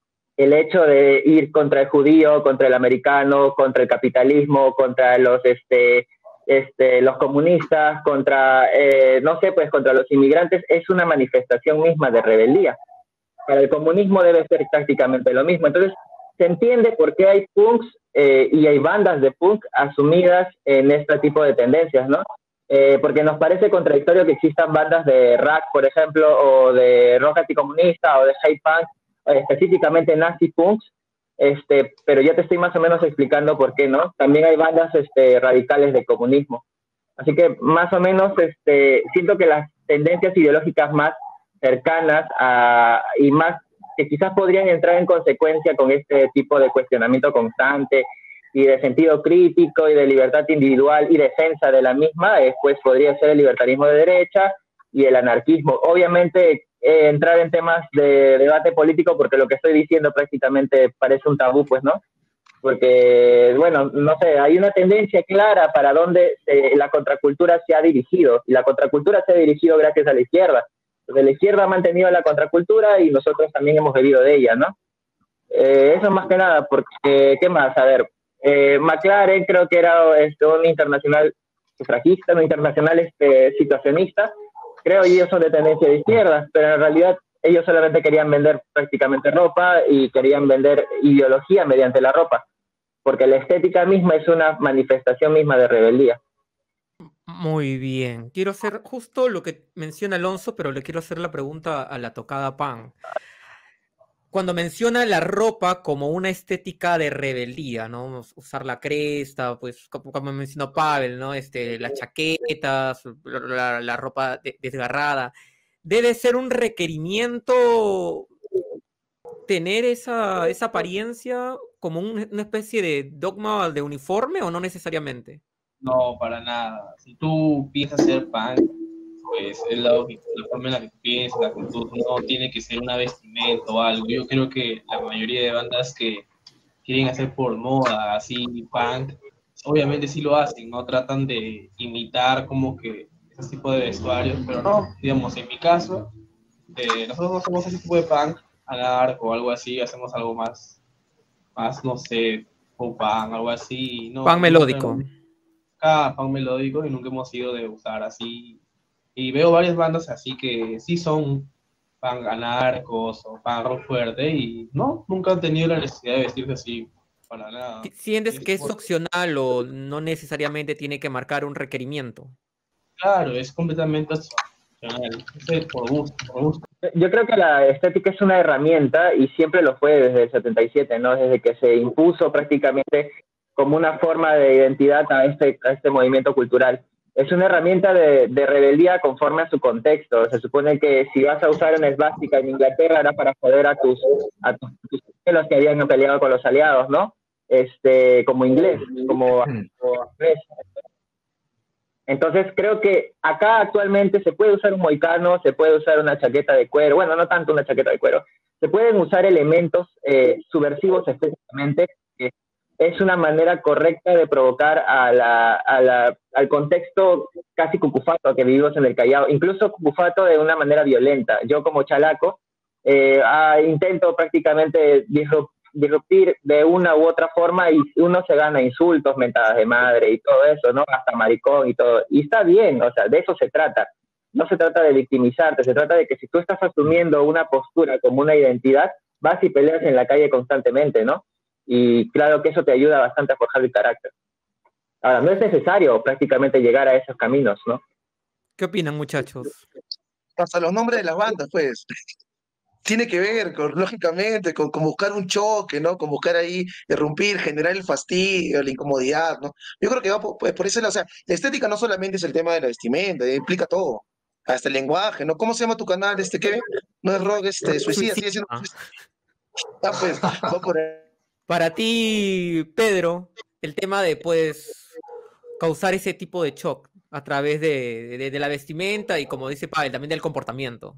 el hecho de ir contra el judío, contra el americano, contra el capitalismo, contra los, este, este, los comunistas, contra, eh, no sé, pues contra los inmigrantes, es una manifestación misma de rebeldía. Para el comunismo debe ser prácticamente lo mismo. Entonces, se entiende por qué hay punks eh, y hay bandas de punk asumidas en este tipo de tendencias, ¿no? Eh, porque nos parece contradictorio que existan bandas de rap, por ejemplo, o de rock anticomunista, o de hate punk, específicamente nazi punks, este, pero ya te estoy más o menos explicando por qué, ¿no? También hay bandas este, radicales de comunismo. Así que más o menos este, siento que las tendencias ideológicas más cercanas a, y más que quizás podrían entrar en consecuencia con este tipo de cuestionamiento constante y de sentido crítico y de libertad individual y defensa de la misma, eh, pues podría ser el libertarismo de derecha y el anarquismo. Obviamente, eh, entrar en temas de debate político, porque lo que estoy diciendo prácticamente parece un tabú, pues, ¿no? Porque, bueno, no sé, hay una tendencia clara para dónde eh, la contracultura se ha dirigido, y la contracultura se ha dirigido gracias a la izquierda. Entonces, la izquierda ha mantenido la contracultura y nosotros también hemos bebido de ella, ¿no? Eh, eso más que nada, porque, ¿qué más? A ver, eh, McLaren creo que era este, un internacional sufragista, un internacional este, situacionista, creo, y ellos son de tendencia de izquierda, pero en realidad ellos solamente querían vender prácticamente ropa y querían vender ideología mediante la ropa, porque la estética misma es una manifestación misma de rebeldía. Muy bien. Quiero hacer justo lo que menciona Alonso, pero le quiero hacer la pregunta a la tocada Pan. Cuando menciona la ropa como una estética de rebeldía, ¿no? Usar la cresta, pues como, como mencionó Pavel, ¿no? Este, las chaquetas, la, la ropa de, desgarrada. ¿Debe ser un requerimiento tener esa, esa apariencia como un, una especie de dogma de uniforme o no necesariamente? No, para nada. Si tú piensas ser punk, pues es lógico, la forma en la que tú piensas, la actitud, no tiene que ser una vestimenta o algo. Yo creo que la mayoría de bandas que quieren hacer por moda, así, punk, obviamente sí lo hacen, ¿no? Tratan de imitar como que ese tipo de vestuarios, pero no, digamos, en mi caso, eh, nosotros no hacemos ese tipo de punk anarco o algo así, hacemos algo más, más, no sé, o punk, algo así. No, Punk melódico. Nunca, punk melódico y nunca hemos ido de usar así. Y veo varias bandas así que sí son punk anarcos o punk rock fuerte y no, nunca han tenido la necesidad de vestirse así, para nada. ¿Sientes que es opcional o no necesariamente tiene que marcar un requerimiento? Claro, es completamente opcional, es por gusto, por gusto. Yo creo que la estética es una herramienta y siempre lo fue desde el setenta y siete, ¿no? Desde que se impuso prácticamente como una forma de identidad a este, a este movimiento cultural. Es una herramienta de, de rebeldía conforme a su contexto. Se supone que si vas a usar una esvástica en Inglaterra era para joder a tus a tus, tus los que habían peleado con los aliados, ¿no? Este, como inglés, como, como inglés. Entonces creo que acá actualmente se puede usar un moicano, se puede usar una chaqueta de cuero, bueno, no tanto una chaqueta de cuero, se pueden usar elementos eh, subversivos estéticamente. Es una manera correcta de provocar a la, a la, al contexto casi cucufato que vivimos en el Callao, incluso cucufato de una manera violenta. Yo como chalaco eh, ah, intento prácticamente disruptir de una u otra forma y uno se gana insultos, mentadas de madre y todo eso, ¿no? Hasta maricón y todo. Y está bien, o sea, de eso se trata. No se trata de victimizarte, se trata de que si tú estás asumiendo una postura como una identidad, vas y peleas en la calle constantemente, ¿no? Y claro que eso te ayuda bastante a forjar el carácter. Ahora, no es necesario prácticamente llegar a esos caminos, ¿no? ¿Qué opinan, muchachos? Hasta los nombres de las bandas, pues. Tiene que ver, con, lógicamente, con, con buscar un choque, ¿no? Con buscar ahí, irrumpir, generar el fastidio, la incomodidad, ¿no? Yo creo que va por, pues, por eso, o sea, la estética no solamente es el tema de la vestimenta, implica todo. Hasta el lenguaje, ¿no? ¿Cómo se llama tu canal, este, Kevin? No es rock, este, suicida, sigue siendo... Ah, pues, va por ahí. Para ti, Pedro, el tema de, pues, causar ese tipo de shock a través de, de, de la vestimenta y, como dice Pavel, también del comportamiento.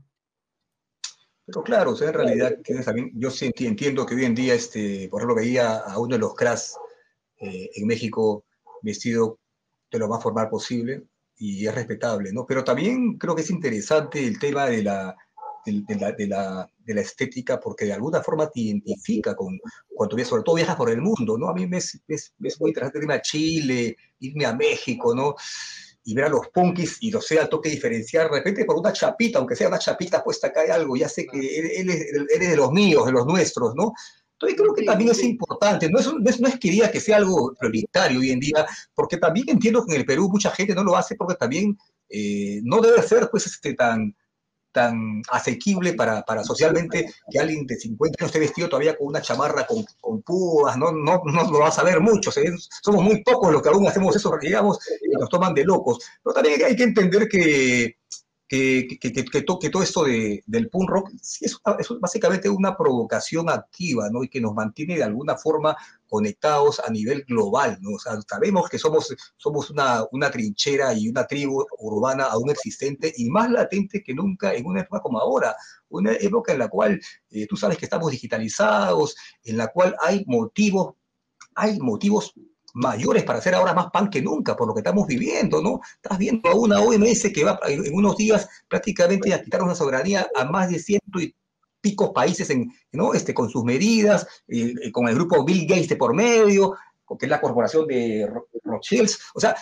Pero claro, o sea, en realidad, también, yo sí entiendo que hoy en día, este, por ejemplo, veía a uno de los cracks eh, en México vestido de lo más formal posible y es respetable, ¿no? Pero también creo que es interesante el tema de la, de, de la, de la, de la estética, porque de alguna forma te identifica con, cuando viajas, sobre todo viajas por el mundo, ¿no? A mí me es, me es, me es muy interesante irme a Chile, irme a México, ¿no? Y ver a los punkis y, no sé, al toque diferenciar de repente por una chapita, aunque sea una chapita puesta acá hay algo, ya sé que él, él, él es de los míos, de los nuestros, ¿no? Entonces creo que también es importante, no es, no es, no es que diga que sea algo prioritario hoy en día, porque también entiendo que en el Perú mucha gente no lo hace porque también eh, no debe ser pues este tan... tan asequible para, para socialmente que alguien de cincuenta años esté vestido todavía con una chamarra con, con púas, no, no, no lo vas a ver mucho, ¿sí? Somos muy pocos los que aún hacemos eso, digamos, y nos toman de locos. Pero también hay que entender que, que, que, que, que, to, que todo esto de, del punk rock sí es, es básicamente una provocación activa, ¿no? Y que nos mantiene de alguna forma conectados a nivel global, ¿no? O sea, sabemos que somos, somos una, una trinchera y una tribu urbana aún existente y más latente que nunca en una época como ahora, una época en la cual eh, tú sabes que estamos digitalizados, en la cual hay motivos, hay motivos mayores para hacer ahora más pan que nunca, por lo que estamos viviendo, ¿no? Estás viendo a una O M S que va en unos días prácticamente a quitar una soberanía a más de ciento y pico países, en, ¿no? Este, con sus medidas, eh, con el grupo Bill Gates de por medio, que es la corporación de Rothschild. O sea,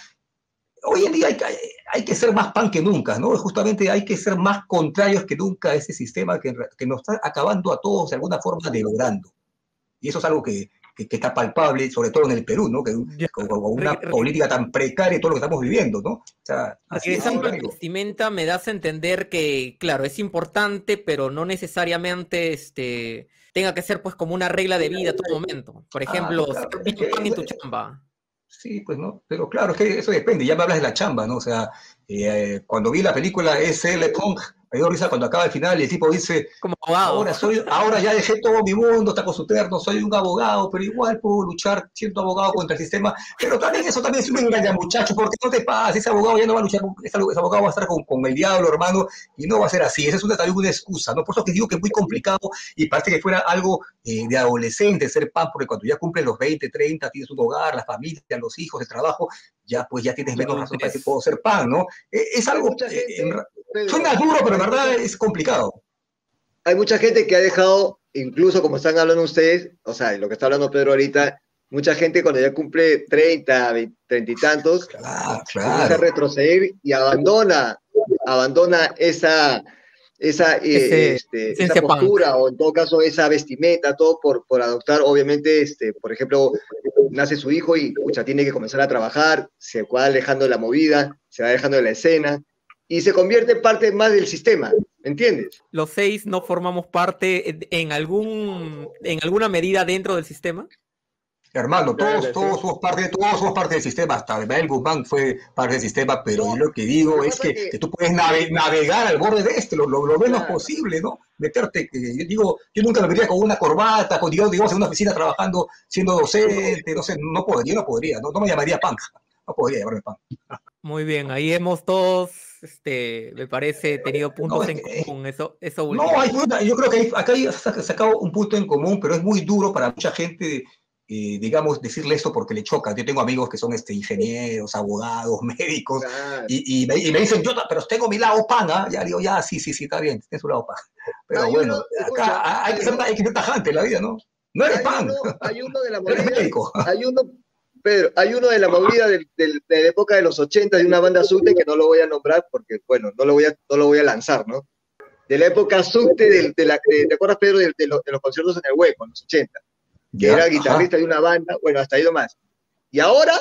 hoy en día hay que, hay que ser más pan que nunca, ¿no? Justamente hay que ser más contrarios que nunca a ese sistema que, que nos está acabando a todos de alguna forma devorando. Y eso es algo que, que, que está palpable, sobre todo en el Perú, ¿no? Que, Ya. con, con una Re- re- política tan precaria y todo lo que estamos viviendo, ¿no? O sea, así es, Regresando al amigo. vestimenta, me das a entender que, claro, es importante, pero no necesariamente este, tenga que ser pues como una regla de vida a todo momento. Por ejemplo, Ah, claro, ser es bien que- pan en tu chamba. Sí, pues no, pero claro, es que eso depende, ya me hablas de la chamba, ¿no? O sea, eh, cuando vi la película S L Punk, me dio risa cuando acaba el final y el tipo dice, Como abogado. ahora soy, ahora ya dejé todo mi mundo, está con su terno, soy un abogado, pero igual puedo luchar siendo abogado contra el sistema, pero también eso también es un engaña, muchacho, porque no te pasa, ese abogado ya no va a luchar, con, ese abogado va a estar con, con el diablo, hermano, y no va a ser así, esa es una, también una excusa, ¿no? Por eso que digo que es muy complicado y parece que fuera algo eh, de adolescente ser pan, porque cuando ya cumples los veinte, treinta, tienes un hogar, la familia, los hijos, el trabajo, ya pues ya tienes menos razón para decir puedo ser pan, ¿no? Eh, es Hay algo, mucha eh, gente, en, Pedro, suena duro, pero en hay verdad mucha- es complicado. hay mucha gente que ha dejado, incluso como están hablando ustedes, o sea, lo que está hablando Pedro ahorita, mucha gente cuando ya cumple treinta, veinte, treinta y tantos, Claro, comienza a claro. retroceder y abandona, abandona esa, esa, eh, Ese- este, esa esencia punk. postura o en todo caso esa vestimenta, todo por, por adoptar, obviamente, este, por ejemplo, nace su hijo y pucha, tiene que comenzar a trabajar, se va alejando de la movida, se va alejando de la escena y se convierte en parte más del sistema, ¿me entiendes? Los seis no formamos parte en- en algún, en alguna medida dentro del sistema. Hermano, Claro todos, que todos sí. somos parte, todos somos parte del sistema, hasta Ismael Guzmán fue parte del sistema, pero No, yo lo que digo lo que es pasa que, que- que tú puedes nave- navegar al borde de este, lo, lo, lo menos Claro. posible, ¿no? Meterte, que, yo digo, yo nunca me vería con una corbata, con, digamos, digamos, en una oficina trabajando, siendo docente, no sé, no podría, yo no podría, no, no me llamaría punk, no podría llamarme punk. Muy bien, ahí hemos todos, este, me parece, tenido puntos es en que- común, eso, eso último. No, hay, una- yo creo que hay- acá hay saca- sacado un punto en común, pero es muy duro para mucha gente, eh, digamos, decirle esto porque le choca. Yo tengo amigos que son este, ingenieros, abogados, médicos, Claro. y, y me, y me dicen, yo, ta- pero tengo mi lado pan, ¿ah? Ya digo, ya, sí, sí, sí, está bien, tienes su lado pan. Pero Hay bueno, uno, acá escucha, hay, que ser, hay que ser tajante en la vida, ¿no? No eres hay pan, uno, hay uno de la eres movida, médico. hay uno, Pedro, hay uno de la movida del- del- de la época de los ochenta de una banda subte que no lo voy a nombrar porque, bueno, no lo voy a, no lo voy a lanzar, ¿no? De la época subte, del- de, la, de- ¿te acuerdas, Pedro, de, de los, de los conciertos en el Hueco, en los ochenta? Que Ya, era ajá. guitarrista de una banda, bueno, hasta ahí nomás. Y ahora,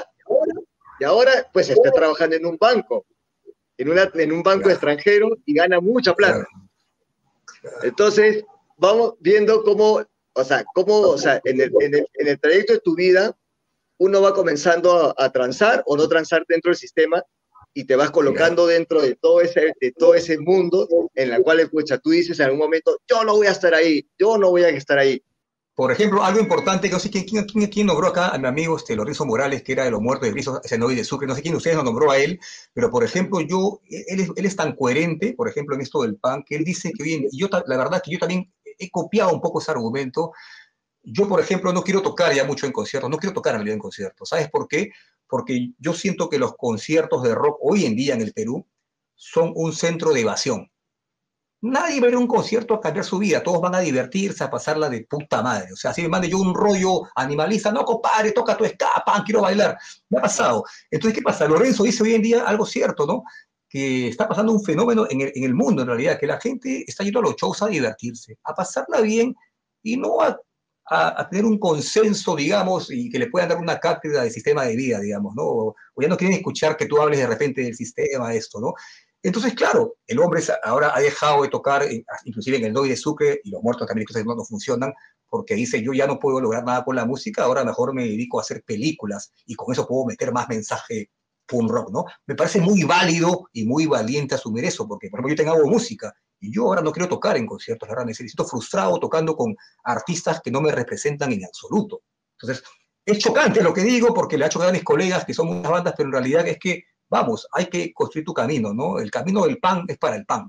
y ahora, pues está trabajando en un banco, en, una, en un banco Claro. extranjero y gana mucha plata. Claro. Entonces, vamos viendo cómo, o sea, cómo, o sea, en el, en el, en el trayecto de tu vida, uno va comenzando a, a transar o no transar dentro del sistema y te vas colocando dentro de todo ese, de todo ese mundo en el cual, escucha, tú dices en algún momento, yo no voy a estar ahí, yo no voy a estar ahí. Por ejemplo, algo importante, que no sé quién, quién, quién, quién nombró acá a mi amigo este, Lorenzo Morales, que era de los muertos de Brizo, Zenobi de Sucre, no sé quién de ustedes lo nombró a él, pero por ejemplo, yo, él es, él es tan coherente, por ejemplo, en esto del pan, que él dice que, oye, y yo, ta- la verdad que yo también he copiado un poco ese argumento. Yo, por ejemplo, no quiero tocar ya mucho en conciertos, no quiero tocar en realidad en conciertos. ¿Sabes por qué? Porque yo siento que los conciertos de rock hoy en día en el Perú son un centro de evasión. Nadie va a ir a un concierto a cambiar su vida, todos van a divertirse, a pasarla de puta madre. O sea, si me mande yo un rollo animalista, no, compadre, toca tu ska, pan, quiero bailar. Me ha pasado. Entonces, ¿qué pasa? Lorenzo dice hoy en día algo cierto, ¿no? Que está pasando un fenómeno en el, en el mundo, en realidad, que la gente está yendo a los shows a divertirse, a pasarla bien y no a, a, a tener un consenso, digamos, y que le puedan dar una cátedra de sistema de vida, digamos, ¿no? O, o ya no quieren escuchar que tú hables de repente del sistema, esto, ¿no? Entonces, claro, el hombre ahora ha dejado de tocar, inclusive en el Noy de Sucre, y los muertos también no, no funcionan, porque dice, yo ya no puedo lograr nada con la música, ahora mejor me dedico a hacer películas, y con eso puedo meter más mensaje punk rock, ¿no? Me parece muy válido y muy valiente asumir eso, porque, por ejemplo, yo tengo algo de música, y yo ahora no quiero tocar en conciertos, la verdad, me siento frustrado tocando con artistas que no me representan en absoluto. Entonces, es chocante lo que digo, porque le ha chocado a mis colegas, que son unas bandas, pero en realidad es que, vamos, hay que construir tu camino, ¿no? El camino del punk es para el punk.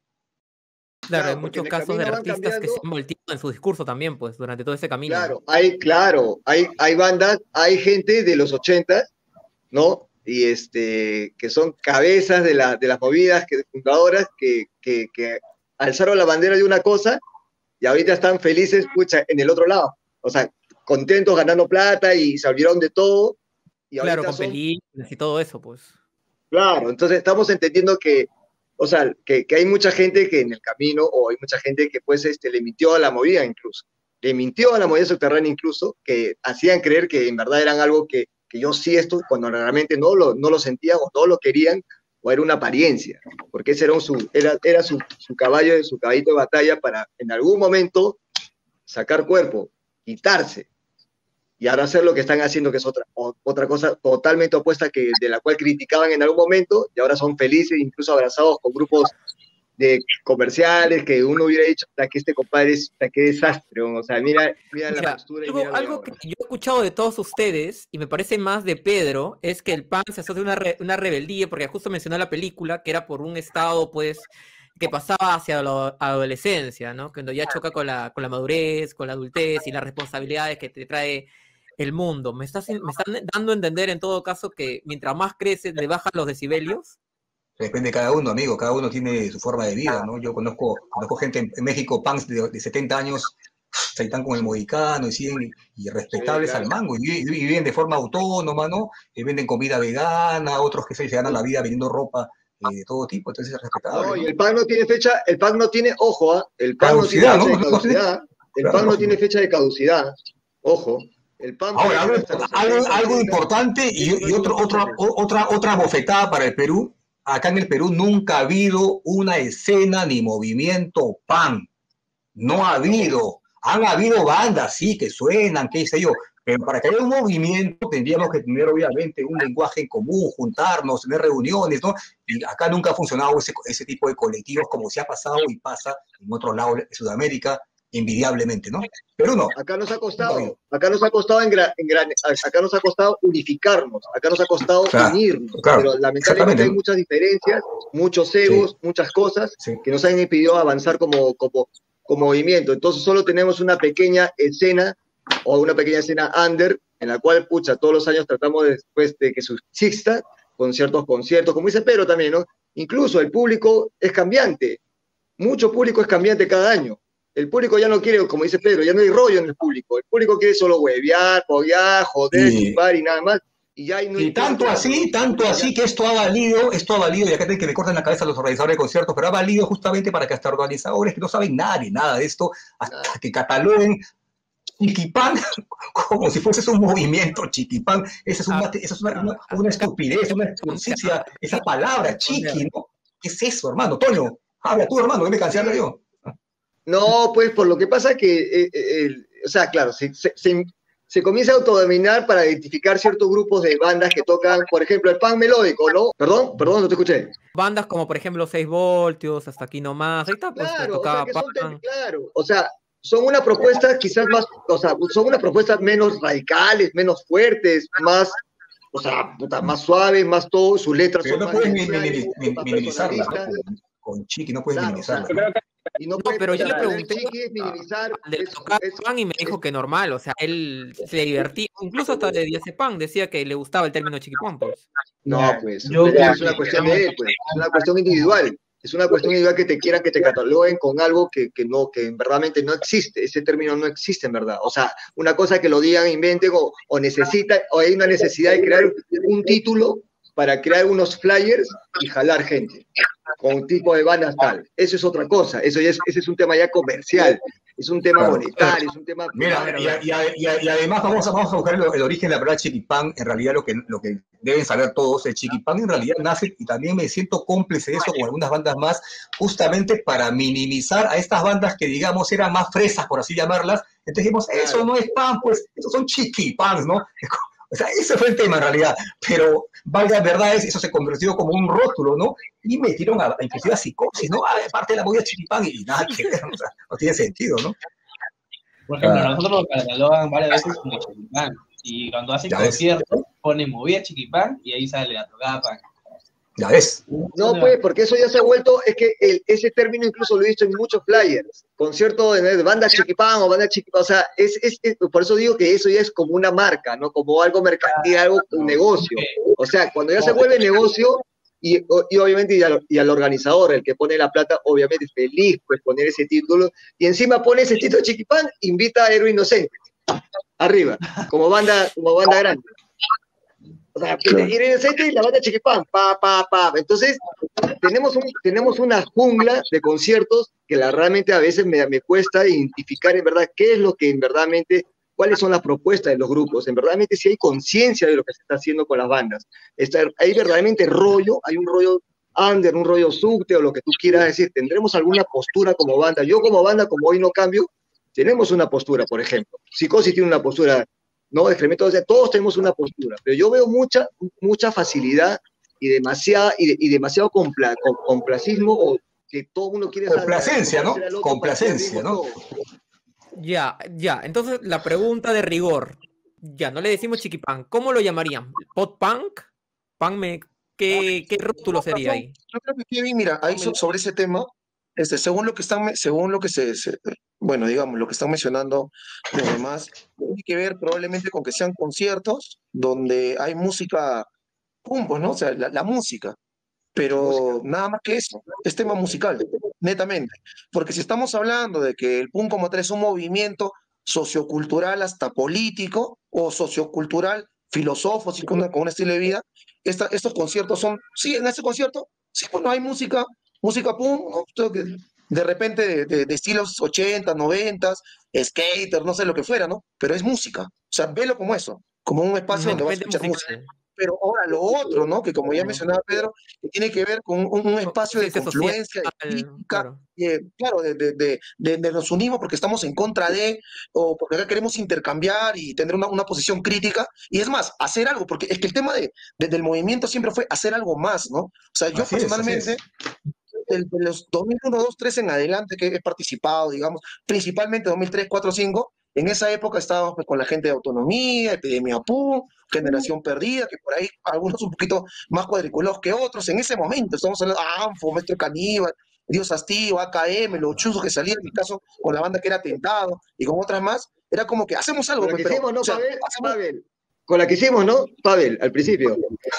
Claro, Claro, hay porque muchos en el casos de camino van artistas que cambiando. se han volteado en su discurso también, pues, durante todo ese camino. Claro, hay, claro, hay, hay bandas, hay gente de los ochentas, ¿no? Y este, que son cabezas de, la, de las movidas que, fundadoras que, que, que alzaron la bandera de una cosa y ahorita están felices, pucha, en el otro lado. O sea, contentos ganando plata y se olvidaron de todo. Y Claro, ahorita con son, películas y todo eso, pues. claro, entonces estamos entendiendo que, o sea, que, que hay mucha gente que en el camino, o hay mucha gente que pues este, le mintió a la movida incluso, le mintió a la movida subterránea incluso, que hacían creer que en verdad eran algo que, que yo sí esto, cuando realmente no lo, no lo sentían o no lo querían, o era una apariencia, porque ese era, un, su, era, era su, su caballo, su caballito de batalla para en algún momento sacar cuerpo, quitarse, y ahora hacer lo que están haciendo, que es otra, otra cosa totalmente opuesta que de la cual criticaban en algún momento, y ahora son felices, incluso abrazados con grupos de comerciales, que uno hubiera dicho, que este compadre es, qué desastre, o sea, mira, mira la Mira, postura y algo, mira lo de algo que ahora. yo he escuchado de todos ustedes, y me parece más de Pedro, es que el punk se asocia a una, re- una rebeldía, porque justo mencionó la película, que era por un estado, pues, que pasaba hacia la adolescencia, ¿no? Cuando ya choca con la, con la madurez, con la adultez y las responsabilidades que te trae el mundo. Me, estás, me están dando a entender en todo caso que mientras más creces, le bajan los decibelios. Depende de cada uno, amigo, cada uno tiene su forma de vida, ¿no? Yo conozco, conozco gente en, en México, punks de, de setenta años, se están con el mohicano y siguen y respetables Sí, al claro. mango, y, vi- y viven de forma autónoma, ¿no? Y venden comida vegana, otros que se, se ganan la vida vendiendo ropa eh, de todo tipo, entonces es respetable, No, y ¿no? el pan no tiene fecha, el pan no tiene, ojo, ¿ah? El pan no tiene Caducidad, fecha ¿no? de No, no tiene- caducidad, el claro, pan no tiene lógico. fecha de caducidad, ojo, el pan puede Ahora, ser algo, hasta los algo, setenta, algo ochenta, importante y, eso no y es una otro, fecha otra, de... otra, otra bofetada para el Perú. Acá en el Perú nunca ha habido una escena ni movimiento pan. No ha habido. Han habido bandas, sí, que suenan, qué sé yo, pero para que haya un movimiento tendríamos que tener obviamente un lenguaje en común, juntarnos, tener reuniones, ¿no? Y acá nunca ha funcionado ese, ese tipo de colectivos como se ha pasado y pasa en otros lados de Sudamérica, envidiablemente, ¿no? Pero no, Acá nos ha nunca ha habido. costado, acá nos ha costado en gran, en gran, acá nos ha costado unificarnos, acá nos ha costado Claro, unirnos, claro, pero lamentablemente exactamente, hay ¿no? muchas diferencias, muchos Sí, egos, muchas cosas sí. que nos han impedido avanzar como, como, como movimiento. Entonces solo tenemos una pequeña escena o una pequeña escena under en la cual, pucha, todos los años tratamos después de que subsista con ciertos conciertos, como dice Pedro también, ¿no? Incluso el público es cambiante, mucho público es cambiante cada año. El público ya no quiere, como dice Pedro, ya no hay rollo en el público. El público quiere solo huevear, pollar, joder, Y, chupar y nada más. Y ya ahí no y tanto importa cuando así, los, tanto ya, así que esto ha valido, esto ha valido, y acá tienen que me cortan la cabeza los organizadores de conciertos, pero ha valido justamente para que hasta organizadores que no saben nada ni nada de esto, hasta nada. que cataloguen Chiquipán como si fuese un movimiento, Chiquipán. Esa es una, esa es una, una, una estupidez, una estulticia, esa palabra, chiqui, ¿no? ¿Qué es eso, hermano? Toño, habla tú, hermano, que me cansé de hablar yo. No, pues por lo que pasa que, eh, eh, el- o sea, claro, se, se, se, se comienza a autodominar para identificar ciertos grupos de bandas que tocan, por ejemplo, el punk melódico, ¿no? Perdón, perdón, no te escuché. Bandas como por ejemplo seis voltios, hasta aquí nomás, ahí está, pues te Claro, o sea, tocaba que son, te- punk. claro, o sea, son una propuesta quizás más, o sea, son unas propuestas menos radicales, menos fuertes, más, o sea, puta, más suaves, más todo, sus letras Pero son no más puedes mi- mi- esenciales, mi- más minimizarla, ¿no? personalistas, Con, con Chiqui no puedes claro, o sea, minimizarla, Yo ¿no? creo que y no No, puede, pero o yo sea, le poner pregunté chiqui es minimizar, al de la es, tocada es, pan y me dijo es- que normal, o sea, él se divertía, incluso hasta de Diazepam decía que le gustaba el término chiquipón, pues. no, Ya, pues, yo pero creo es una que cuestión de estamos- él, pues, es una cuestión individual, es una cuestión individual que te quieran que te cataloguen con algo que, que no, que verdaderamente no existe, ese término no existe en verdad, o sea, una cosa que lo digan, inventen o, o necesita, o hay una necesidad de crear un título para crear unos flyers y jalar gente con un tipo de bandas tal, eso es otra cosa, eso ya es, ese es un tema ya comercial, es un tema Claro. monetario, es un tema... Mira, y, y- y- y además vamos a, vamos a buscar el, el origen de la palabra chiquipán. En realidad lo que, lo que deben saber todos, el chiquipán en realidad nace, y también me siento cómplice de eso con algunas bandas más, justamente para minimizar a estas bandas que digamos eran más fresas, por así llamarlas. Entonces dijimos, eso Claro. no es pan, pues, esos son chiquipans, ¿no? O sea, ese fue el tema en realidad, pero valga verdad, eso se convirtió como un rótulo, ¿no? Y metieron a, inclusive a Psicosis, ¿no? Ah, parte de la movida Chiquipán y nada que ver, o sea, no tiene sentido, ¿no? Por ejemplo, Ah, nosotros lo catalogan varias veces como Chiquipán. Y cuando hacen ya ves, conciertos, ponen movida Chiquipán y ahí sale la tocada pan. ya ves. No, pues, porque eso ya se ha vuelto, es que el- ese término incluso lo he visto en muchos flyers, concierto de, de banda Chiquipán o banda Chiquipán, o sea, es, es, es- por eso digo que eso ya es como una marca, ¿no? Como algo mercantil, algo, un negocio. O sea, cuando ya se vuelve negocio, y, o- y obviamente y al, y al organizador, el que pone la plata, obviamente feliz, pues poner ese título, y encima pone ese título de Chiquipán, invita a Héroe Inocente, arriba, como banda, como banda grande. O sea, Claro. Héroe Inocente y la banda Chiquipán, pa, pa, pa. Entonces, tenemos, un, tenemos una jungla de conciertos que la, realmente a veces me, me cuesta identificar en verdad qué es lo que en verdad, cuáles son las propuestas de los grupos, en verdad si hay conciencia de lo que se está haciendo con las bandas. Está, hay verdaderamente rollo, hay un rollo under, un rollo subte o lo que tú quieras decir. ¿Tendremos alguna postura como banda? Yo como banda, como hoy no cambio, tenemos una postura, por ejemplo. Psicosis tiene una postura, ¿no? Excremento, o sea, todos tenemos una postura, pero yo veo mucha, mucha facilidad y, demasiada, y, de, y demasiado compla, com, complacismo o que todo el mundo quiere Complacencia, ¿no? Complacencia, ¿no? Ya, ya. Entonces, la pregunta de rigor. Ya, no le decimos Chiquipán. ¿Cómo lo llamarían? ¿Pop punk? ¿Pan me... ¿Qué, qué rótulo sería ahí? Yo creo que Kevin, mira, ahí so- sobre ese tema, este, según lo que están, me- según lo que se, se- bueno, digamos, lo que están mencionando los demás, tiene que ver probablemente con que sean conciertos donde hay música, pum, pues, ¿no? O sea, la, la música, pero nada más que eso, es tema musical, netamente. Porque si estamos hablando de que el PUM como tal es un movimiento sociocultural hasta político o sociocultural, filosófico, con, una- con un estilo de vida, esta- estos conciertos son, sí, en ese concierto, sí, bueno, hay música, música PUM, ¿no? Creo que de repente de, de- de estilos ochenta, noventa, skater, no sé lo que fuera, ¿no? Pero es música, o sea, velo como eso, como un espacio donde vas a Netamente escuchar música. musical. Pero ahora lo otro, ¿no? Que como ya mencionaba Pedro, que tiene que ver con un, un espacio de Ciencia social, confluencia, de crítica, claro. eh, claro, de, de, de, de- de nos unimos porque estamos en contra de, o porque acá queremos intercambiar y tener una, una posición crítica, y es más, hacer algo, porque es que el tema de, de- del movimiento siempre fue hacer algo más, ¿no? O sea, yo Así es, así personalmente, es. de, de los dos mil uno, dos, tres en adelante que he participado, digamos, principalmente dos mil tres, cuatro, cinco, en esa época estábamos pues, con la gente de Autonomía, Epidemia PUM, Generación Perdida, que por ahí algunos un poquito más cuadriculados que otros, en ese momento estamos hablando, Anfo, Maestro Caníbal, Dios Hastío, A K M, los chuzos que salían, en mi caso, con la banda que era Atentado, y con otras más, era como que hacemos algo, Con la pues, que pero, hicimos, ¿no, o sea, Pavel? hacemos- Pavel. Con la que hicimos, ¿no, Pavel? Al principio.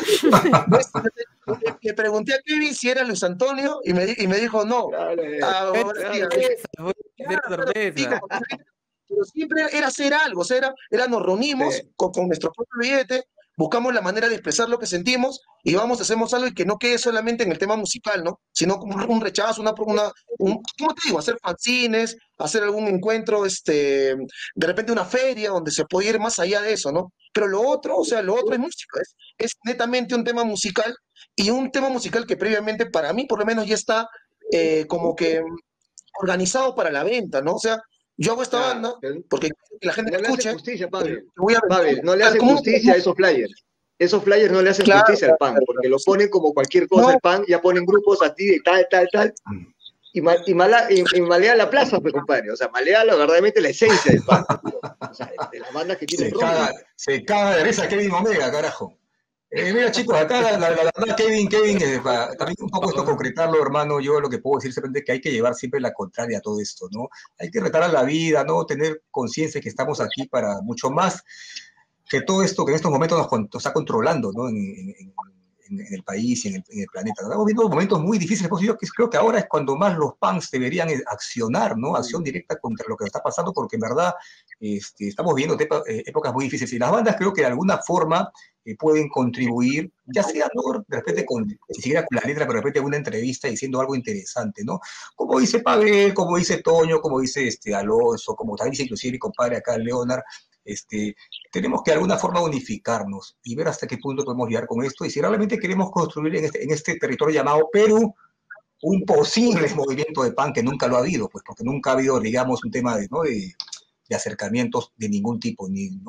¿ves? Le, le pregunté a Kevin si era Luis Antonio y me, di- y me dijo no. Dale, Ah, Era ahora sí, sorpresa, fue- era claro, claro, sí, sorpresa. como- pero siempre era hacer algo, o sea, era, era nos reunimos Sí. con, con nuestro propio billete, buscamos la manera de expresar lo que sentimos y vamos, hacemos algo y que no quede solamente en el tema musical, ¿no? Sino como un, un rechazo, una, una un, ¿cómo te digo? Hacer fanzines, hacer algún encuentro, este, de repente una feria donde se puede ir más allá de eso, ¿no? Pero lo otro, o sea, lo otro es música, es, es netamente un tema musical y un tema musical que previamente para mí por lo menos ya está eh, como que organizado para la venta, ¿no? O sea, yo hago esta Ya, banda pero porque que la gente no me le hace escuche, justicia, que Pavel. voy a vender. Pavel, no le Claro, hace como un- justicia a esos flyers. Esos flyers no le hacen Claro, justicia al claro, pan, porque lo sí. ponen como cualquier cosa No. al pan, ya ponen grupos a ti de tal, tal, tal, y, ma- y, mala- y- y malea la plaza, pues, compadre. O sea, malea la, verdaderamente la esencia del pan. O sea, de las bandas que tienen Se rollo. caga, se caga de risa Kevin Omega, carajo. Eh, mira, chicos, acá la, la- la verdad, Kevin, Kevin, eh, para también un poco esto concretarlo, hermano, yo lo que puedo decir simplemente es que hay que llevar siempre la contraria a todo esto, ¿no? Hay que retar a la vida, ¿no? Tener conciencia que estamos aquí para mucho más que todo esto que en estos momentos nos, con- nos está controlando, ¿no? En, en- en- en el país y en el, en el planeta. Estamos viendo momentos muy difíciles, pues yo que- creo que ahora es cuando más los punks deberían eh, accionar, ¿no? Acción directa contra lo que está pasando, porque en verdad este, estamos viviendo tepa- eh, épocas muy difíciles. Y las bandas creo que de alguna forma eh, pueden contribuir, ya sea, ¿no? De repente, con, ni siquiera con la letra, pero de repente una entrevista diciendo algo interesante, ¿no? Como dice Pavel, como dice Toño, como dice este, Alonso, como también dice inclusive mi compadre acá, Leonard, este, tenemos que de alguna forma unificarnos y ver hasta qué punto podemos llegar con esto y si realmente queremos construir en este, en este territorio llamado Perú un posible movimiento de pan que nunca lo ha habido, pues porque nunca ha habido, digamos, un tema de, ¿no? de, de acercamientos de ningún tipo, ni, ¿no?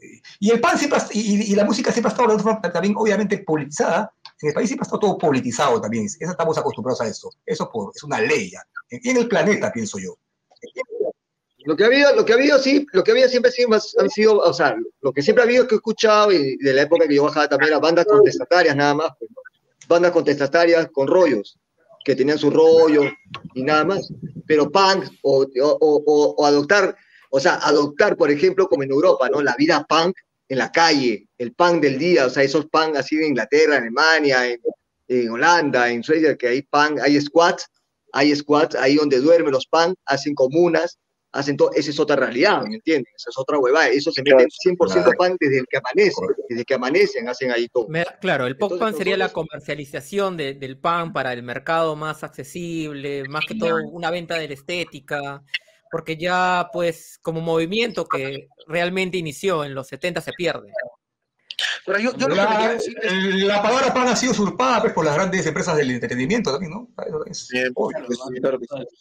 Y el pan siempre, ha- y, y la música siempre ha estado de alguna forma también, obviamente, politizada. En el país siempre ha estado todo politizado también. Eso estamos acostumbrados a eso. Eso por, es una ley ya. Y en el planeta, pienso yo. Lo que ha habido, lo que ha habido, sí, lo que había siempre ha sido más- han sido, o sea, lo que siempre ha habido que he escuchado y de la época que yo bajaba también era bandas contestatarias nada más, pues, ¿no? Bandas contestatarias con rollos, que tenían su rollo y nada más. Pero punk o, o, o, o adoptar, o sea, adoptar, por ejemplo, como en Europa, ¿no? La vida punk en la calle, el punk del día, o sea, esos punk así en Inglaterra, en Alemania, en, en Holanda, en Suecia, que hay punk, hay squats, hay squats ahí donde duermen los punk, hacen comunas, hacen todo, esa es otra realidad, ¿me entiendes? Esa es otra huevada, eso se mete cien por ciento pan desde el que amanece, desde que amanecen hacen ahí todo. Me- Claro, el pop Entonces, pan sería la nosotros- comercialización de- del pan para el mercado más accesible, más que todo una venta de la estética, porque ya pues como movimiento que realmente inició en los setenta se pierde. Pero yo, yo lo que le quiero La, decir es la palabra pan ha sido usurpada pues, por las grandes empresas del entretenimiento también, ¿no? Es Bien, obvio. pues, claro que sí.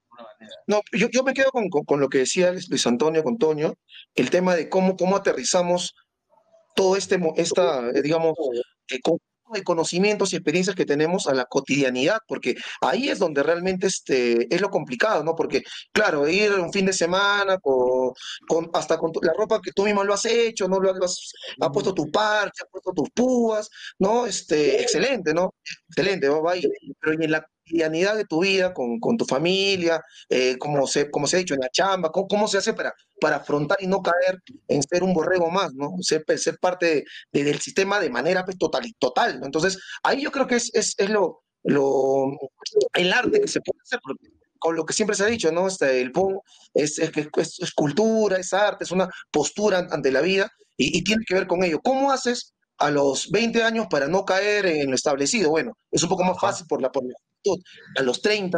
No, yo, yo me quedo con, con- con lo que decía Luis Antonio, con Toño, el tema de cómo, cómo aterrizamos todo este, mo- esta, eh, digamos, eh, conjunto de conocimientos y experiencias que tenemos a la cotidianidad, porque ahí es donde realmente este, es lo complicado, ¿no? Porque, claro, ir un fin de semana con, con- hasta con tu- la ropa que tú mismo lo has hecho, ¿no? Lo, has, lo has- has puesto tu parche, has puesto tus púas, ¿no? Este, excelente, ¿no? Excelente, ¿no? Va ahí. Pero y en la cotidianidad de tu vida, con, con tu familia, eh, como se, como se ha dicho, en la chamba, ¿cómo, cómo se hace para, para afrontar y no caer en ser un borrego más, ¿no? Ser, ser parte de- de- del sistema de manera pues, total, total, ¿no? Entonces, ahí yo creo que es, es, es lo, lo, el arte que se puede hacer, porque con lo que siempre se ha dicho, ¿no? Este, el punk es, es, es- es cultura, es arte, es una postura ante la vida y, y tiene que ver con ello. ¿Cómo haces a los veinte años para no caer en lo establecido? Bueno, es un poco más fácil por la, por la juventud. A los treinta,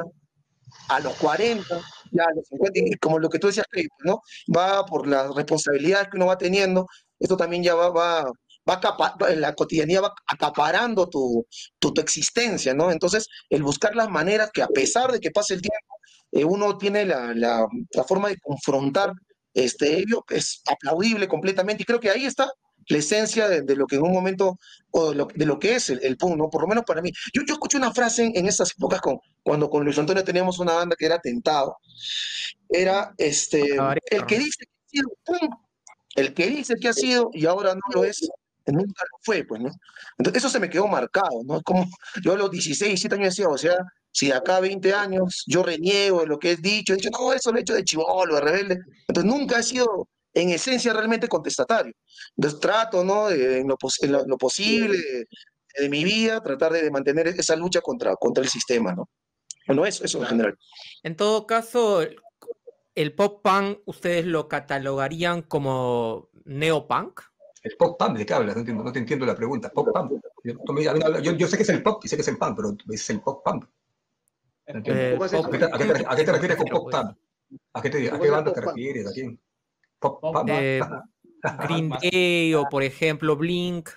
a los cuarenta, ya a los cincuenta, y como lo que tú decías, Felipe, ¿no? Va por las responsabilidades que uno va teniendo, esto también ya va, va, va, acapa- va- en la cotidianidad va acaparando tu, tu, tu existencia, ¿no? Entonces, el buscar las maneras que a pesar de que pase el tiempo, eh, uno tiene la, la, la forma de confrontar este, ello, es aplaudible completamente, y creo que ahí está la esencia de, de lo que en un momento, o de lo, de lo que es el, el punk, ¿no? Por lo menos para mí. Yo, yo escuché una frase en, en estas épocas con, cuando con Luis Antonio teníamos una banda que era Tentado, era este, Para el que variar. dice que ha sido punk, el que dice que ha sido y ahora no lo es, nunca lo fue, pues, ¿no? Entonces eso se me quedó marcado, ¿no? Como yo a los dieciséis, diecisiete años decía, o sea, si de acá a veinte años yo reniego de lo que he dicho, he dicho, no, eso lo he hecho de chibolo, de rebelde, entonces nunca he sido en esencia realmente contestatario. Entonces trato, ¿no? De, en, lo, pos- en lo, lo posible de, de mi vida, tratar de, de mantener esa lucha contra, contra el sistema, ¿no? Bueno, eso, eso en general. En todo caso, el, el pop punk, ¿ustedes lo catalogarían como neopunk? El pop punk, ¿de qué hablas? No, entiendo, no te entiendo la pregunta. Pop punk. Yo, tú me- a mí me habla- yo- yo sé que es el pop y sé que es el punk, pero es el pop punk. No entiendo. Eh, ¿Cómo haces? ¿A qué te, a qué te- a qué te refieres con Pero, pop pues, punk? ¿A qué, te- a ¿Cómo qué es el banda pop te punk? refieres? ¿A quién? Pop Pop punk. eh, Green Day o por ejemplo Blink.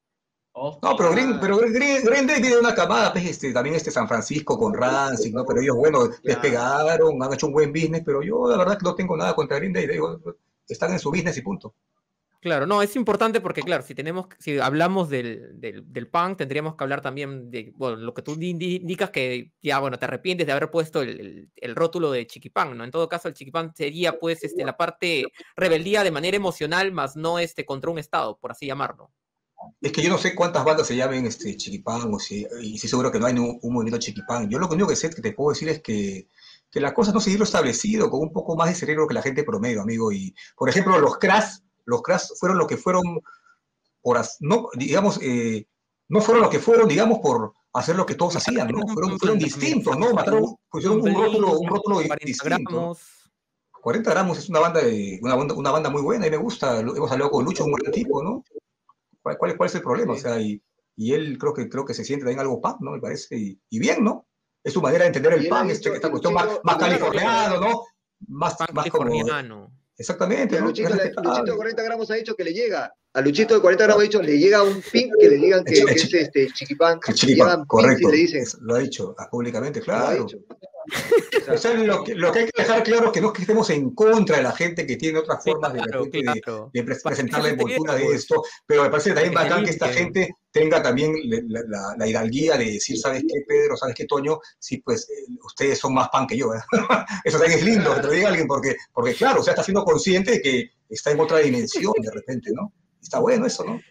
No, pero Green, pero Green, Green Day tiene una camada, pues, este, también este San Francisco con Rancid, ¿no? Pero ellos, bueno, despegaron, han hecho un buen business, pero yo la verdad que no tengo nada contra Green Day, digo, están en su business y punto. Claro, no, es importante porque, claro, si tenemos, si hablamos del, del, del punk, tendríamos que hablar también de, bueno, lo que tú indi- indicas que ya, bueno, te arrepientes de haber puesto el, el, el rótulo de chiquipán, ¿no? En todo caso, el chiquipán sería, pues, este, la parte rebeldía de manera emocional, más no, este, contra un estado, por así llamarlo. Es que yo no sé cuántas bandas se llamen este, chiquipán, o si, y sí seguro que no hay un, un movimiento chiquipán. Yo lo único que sé que te puedo decir es que, que la cosa no se lo establecido, con un poco más de cerebro que la gente promedio, amigo. Y, por ejemplo, los Crash, los Crash fueron lo que fueron, por, as- no, digamos, eh, no fueron lo que fueron, digamos, por hacer lo que todos hacían, ¿no? Fueron, fueron distintos, ¿no? Mataron, pusieron un rótulo, un rótulo cuarenta distinto. gramos. cuarenta gramos es una banda, de, una, banda, una banda muy buena y me gusta. Hemos hablado con Lucho, un buen tipo, ¿no? ¿Cuál, cuál, cuál es el problema? O sea, y, y él creo que, creo que se siente también algo punk, ¿no? Me parece. Y, y bien, ¿no? Es su manera de entender el Y él ha punk, dicho, este, esta y cuestión más, Luchito- más y Luchito- californiano, ¿no? Más, Punk más como... californiano. Exactamente, Que a ¿no? Luchito, Es le- respetable. Luchito de cuarenta gramos ha dicho que le llega, A Luchito de cuarenta gramos ha dicho, le llega un pin que le digan que, que es este chiquipán. Chiquipán, correcto. Le dicen. Lo ha dicho públicamente, claro. Lo ha dicho. O sea, lo, que, lo que hay que dejar claro es que no es que estemos en contra de la gente que tiene otras formas sí, claro, de, repente, claro. de, de presentar la envoltura de esto, pero me parece también bacán que esta gente tenga también la, la, la hidalguía de decir, ¿sabes qué, Pedro? ¿Sabes qué, Toño? Sí, pues eh, ustedes son más pan que yo. ¿eh? Eso también es lindo que te lo diga alguien, porque, porque claro, o sea, está siendo consciente de que está en otra dimensión de repente, ¿no? Está bueno eso, ¿no?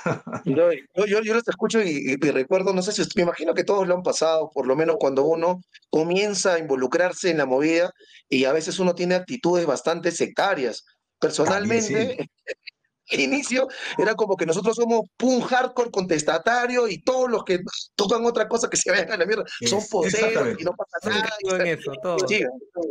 Yo, yo, yo los escucho y, y, y recuerdo, no sé si me imagino que todos lo han pasado, por lo menos cuando uno comienza a involucrarse en la movida y a veces uno tiene actitudes bastante sectarias. Personalmente, sí. Al inicio era como que nosotros somos punk hardcore contestatario y todos los que tocan otra cosa que se vayan a la mierda son poseros y no pasa nada. En eso, todo. Sí,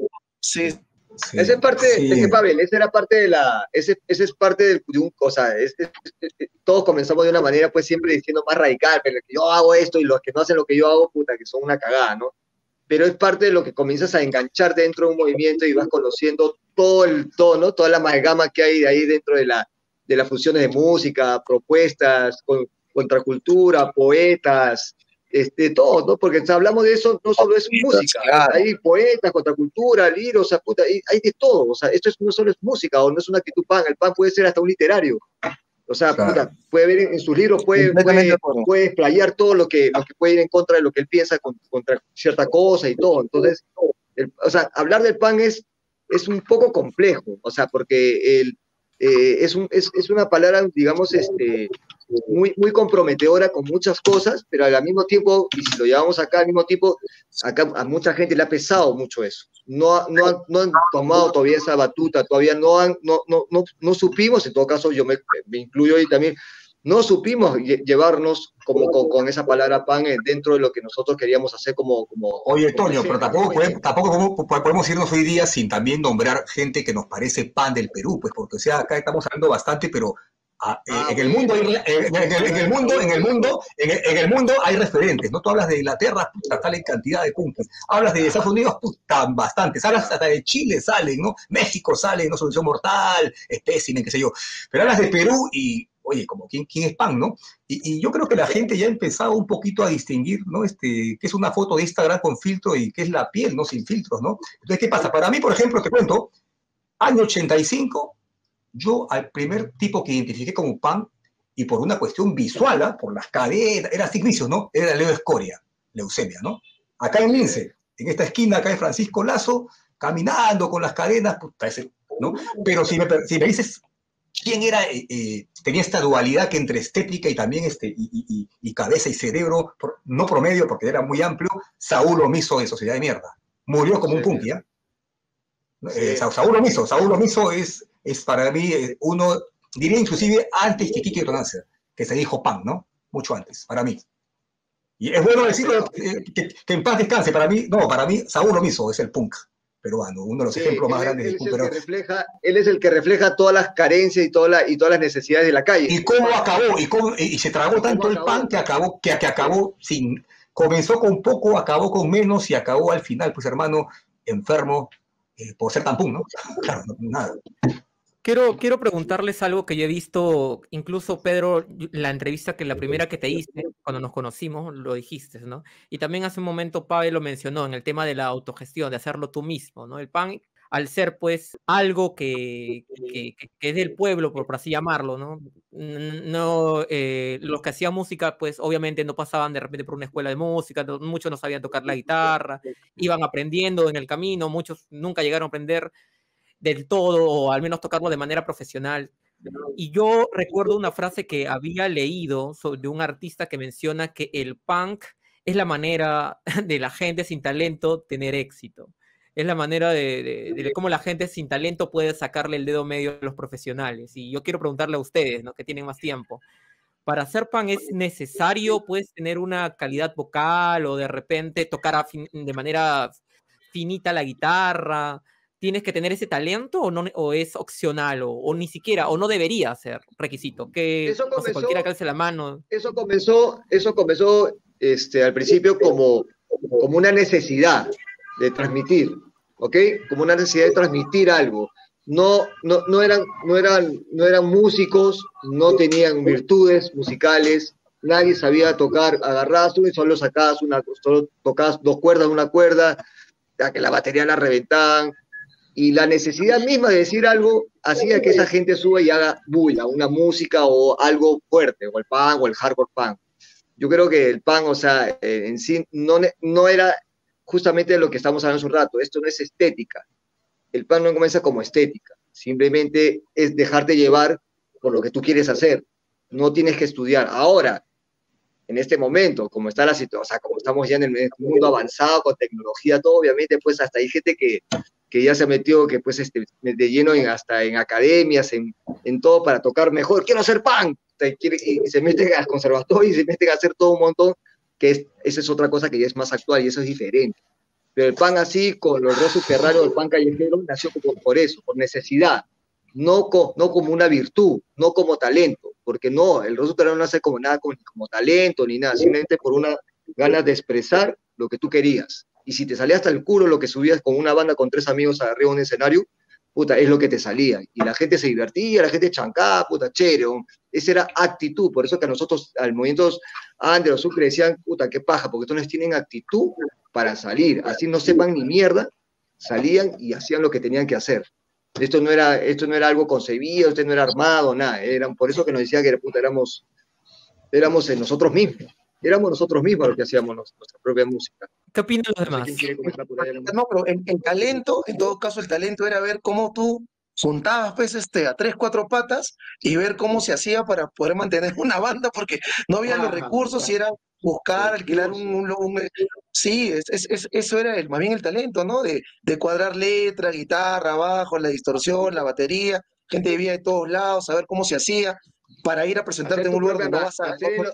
sí. Sí, esa es parte, sí. es que Pavel, esa era parte de la, ese, ese es parte del, de un, o sea, es, es, es, es, todos comenzamos de una manera, pues siempre diciendo más radical, pero que yo hago esto y los que no hacen lo que yo hago, puta, que son una cagada, ¿no? Pero es parte de lo que comienzas a enganchar dentro de un movimiento y vas conociendo todo el, todo, ¿no? Toda la amalgama que hay de ahí dentro de la, de las funciones de música, propuestas, con, contracultura, poetas, Este, todo, ¿no? Porque si hablamos de eso, no solo es música, claro. Hay poetas, contracultura, libros, o sea, puta, hay, hay de todo, o sea, esto es, no solo es música, o no es una actitud pan, el pan puede ser hasta un literario, o sea, claro. puta, puede ver en, en sus libros, puede, puede, puede explayar todo lo que, lo que puede ir en contra de lo que él piensa con, contra cierta cosa y todo, entonces, el, o sea, hablar del pan es, es un poco complejo, o sea, porque el, eh, es, un, es, es una palabra, digamos, este... Muy, muy comprometedora con muchas cosas, pero al mismo tiempo, y si lo llevamos acá al mismo tiempo, acá a mucha gente le ha pesado mucho eso. No, no, han, no han tomado todavía esa batuta, todavía no, han, no, no, no, no supimos, en todo caso yo me, me incluyo ahí también, no supimos llevarnos como con, con esa palabra pan dentro de lo que nosotros queríamos hacer como... como Oye, como Toño, pero tampoco, podemos, tampoco podemos, podemos irnos hoy día sin también nombrar gente que nos parece pan del Perú, pues porque o sea, acá estamos hablando bastante, pero... Ah, ah, en, el mundo hay, en, en, el, en el mundo, en el mundo, en el, en el mundo hay referentes, ¿no? Tú hablas de Inglaterra, puta, salen cantidad de puntos. Hablas de Estados Unidos, puta, bastantes. Hablas hasta de Chile, salen, ¿no? México sale, ¿no? Solución Mortal, Espécimen, qué sé yo. Pero hablas de Perú y, oye, como quién, quién es pan, ¿no? Y, y yo creo que la gente ya ha empezado un poquito a distinguir, ¿no? Este, qué es una foto de Instagram con filtro y qué es la piel, ¿no? Sin filtros, ¿no? Entonces, ¿qué pasa? Para mí, por ejemplo, te cuento, año ochenta y cinco, yo al primer tipo que identifiqué como pan, y por una cuestión visual, ¿eh? Por las cadenas, era Signicio, ¿no? Era Leo Escoria, leucemia, ¿no? Acá en Lince, en esta esquina, acá en Francisco Lazo, caminando con las cadenas, puta, ese, ¿no? Pero si me, si me dices quién era, eh, eh, tenía esta dualidad que entre estética y también este, y, y, y cabeza y cerebro, por, no promedio, porque era muy amplio, Saúl Omiso de Sociedad de Mierda. Murió como sí, un punky, ¿eh? Sí. Eh, Saúl Omiso, Saúl Omiso es... es para mí uno, diría inclusive antes que Quique Tonancer, que se dijo pan, ¿no? Mucho antes, para mí. Y es bueno decirlo, eh, que, que en paz descanse, para mí, no, para mí Saúl Omiso es el punk peruano, uno de los sí, ejemplos más él, grandes él del punk peruano. Refleja, él es el que refleja todas las carencias y, toda la, y todas las necesidades de la calle. Y cómo acabó, y, cómo, y se tragó tanto el pan que acabó, que, que acabó sin, comenzó con poco, acabó con menos y acabó al final, pues hermano, enfermo eh, por ser tan punk, ¿no? Claro, no, nada. Quiero, quiero preguntarles algo que yo he visto, incluso Pedro, la entrevista que la primera que te hice, cuando nos conocimos, lo dijiste, ¿no? Y también hace un momento Pavel lo mencionó en el tema de la autogestión, de hacerlo tú mismo, ¿no? El pan, al ser pues algo que, que, que es del pueblo, por, por así llamarlo, ¿no? No eh, los que hacían música, pues obviamente no pasaban de repente por una escuela de música, no, muchos no sabían tocar la guitarra, iban aprendiendo en el camino, muchos nunca llegaron a aprender del todo, o al menos tocarlo de manera profesional. Y yo recuerdo una frase que había leído de un artista que menciona que el punk es la manera de la gente sin talento tener éxito. Es la manera de, de, de cómo la gente sin talento puede sacarle el dedo medio a los profesionales. Y yo quiero preguntarle a ustedes, ¿no? Que tienen más tiempo. ¿Para hacer punk es necesario, puedes tener una calidad vocal o de repente tocar de manera finita la guitarra? ¿Tienes que tener ese talento o, no, o es opcional o, o ni siquiera, o no debería ser requisito? Que eso comenzó, no sé, cualquiera calce la mano. Eso comenzó, eso comenzó este, al principio como, como una necesidad de transmitir, ¿ok? Como una necesidad de transmitir algo. no, no, no, eran, no, eran, no eran músicos, no tenían virtudes musicales, nadie sabía tocar, agarrabas tú y solo sacabas una, solo tocabas dos cuerdas, una cuerda, ya que la batería la reventaban, y la necesidad misma de decir algo hacía que esa gente suba y haga bulla, una música o algo fuerte, o el punk o el hardcore punk. Yo creo que el punk, o sea, eh, en sí no, no era justamente lo que estamos hablando hace un rato, esto no es estética, el punk no comienza como estética, simplemente es dejarte llevar por lo que tú quieres hacer, no tienes que estudiar. Ahora, en este momento, como está la situación, o sea, como estamos ya en el mundo avanzado con tecnología, todo, obviamente, pues hasta hay gente que, que ya se ha metido, que pues este, de lleno en, hasta en academias, en, en todo para tocar mejor, quiero hacer punk, y se meten al conservatorio y se meten a hacer todo un montón, que es, esa es otra cosa que ya es más actual y eso es diferente. Pero el punk así, con los rock subterráneos del punk callejero, nació por, por eso, por necesidad, no, co, no como una virtud, no como talento, porque no, el rock subterráneo no nace como nada, como, como talento ni nada, simplemente por una ganas de expresar lo que tú querías. Y si te salía hasta el culo lo que subías con una banda con tres amigos arriba de un escenario, puta, es lo que te salía. Y la gente se divertía, la gente chancaba, puta, chévere. Esa era actitud. Por eso que a nosotros, al movimiento Under o Sucre, decían, puta, qué paja, porque todos tienen actitud para salir. Así no sepan ni mierda, salían y hacían lo que tenían que hacer. Esto no era, esto no era algo concebido, esto no era armado, nada. Eran, por eso que nos decía que puta, éramos, éramos en nosotros mismos. Éramos nosotros mismos los que hacíamos nuestra propia música. ¿Qué opinan los demás? No, pero el, el talento, en todo caso, el talento era ver cómo tú juntabas pues, este, a tres, cuatro patas y ver cómo se hacía para poder mantener una banda, porque no había los recursos y era buscar, alquilar un... un, un sí, es, es, es, eso era el, más bien el talento, ¿no? De, de cuadrar letra, guitarra, bajo, la distorsión, la batería, gente vivía de todos lados, saber cómo se hacía para ir a presentarte en un lugar donde no vas a... Hacer,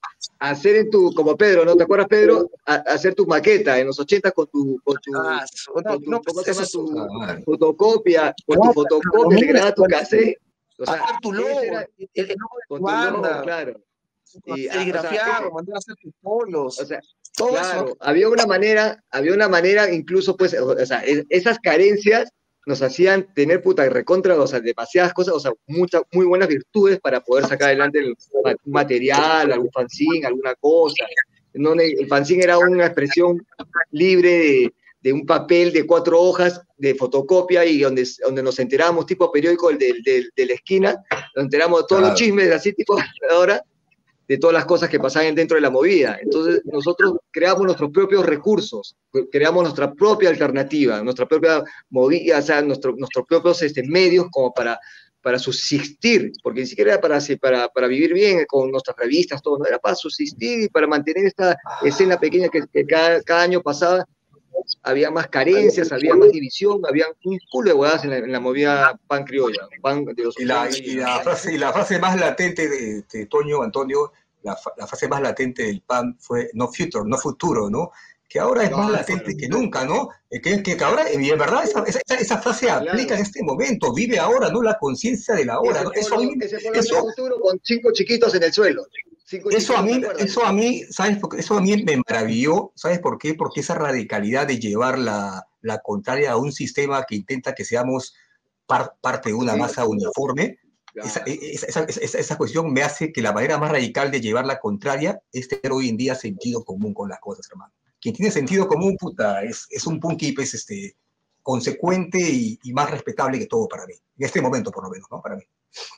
hacer en tu, como Pedro, ¿no te acuerdas, Pedro? A, hacer tu maqueta en los ochenta con tu, con tu, ah, con no, tu, no, ¿cómo pues se llama? eso, Tu Ah, fotocopia, con no, tu fotocopia, te grabas tu cassette. O sea, hacer tu logo, era, el, el logo de con tu tu banda, logo, claro. Y, serigrafiado, o sea, mandar a hacer tus polos, o sea, todo claro, eso. había una manera, había una manera incluso, pues, o sea, esas carencias nos hacían tener puta recontra, o sea, demasiadas cosas, o sea, muchas, muy buenas virtudes para poder sacar adelante el material, algún fanzine, alguna cosa. No, el fanzine era una expresión libre de, de un papel de cuatro hojas de fotocopia y donde, donde nos enterábamos, tipo periódico de, de, de la esquina, nos enteramos de todos claro. los chismes, así tipo ahora, de todas las cosas que pasaban dentro de la movida. Entonces nosotros creamos nuestros propios recursos, creamos nuestra propia alternativa, nuestra propia movida, o sea, nuestro, nuestros propios este, medios como para, para subsistir, porque ni siquiera era para, para, para vivir bien con nuestras revistas, todo, no era para subsistir y para mantener esta escena pequeña que, que cada, cada año pasaba. Había más carencias, había más división, había un culo de huevadas en la, en la movida pan criolla. Pan de los Y la, y, la frase, y la frase más latente de, de Toño, Antonio, la, la frase más latente del P A N fue no future, no futuro, ¿no? Que ahora es no, más latente que nunca, ¿no? Que, que, que ahora, y en verdad, esa, esa, esa frase claro. aplica en este momento, vive ahora, ¿no? La conciencia de la hora, ¿no? Eso, polo, ese polo eso futuro con cinco chiquitos en el suelo. Eso a, mí, eso a mí, ¿sabes? Porque eso a mí me maravilló, ¿sabes por qué? Porque esa radicalidad de llevar la, la contraria a un sistema que intenta que seamos par, parte de una masa uniforme, claro. esa, esa, esa, esa cuestión me hace que la manera más radical de llevar la contraria es tener hoy en día sentido común con las cosas, hermano. Quien tiene sentido común, puta, es, es un punky pues, este, consecuente y, y más respetable que todo para mí. En este momento, por lo menos, ¿no? Para mí.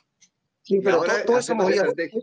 Sí, pero todo, todo eso movía...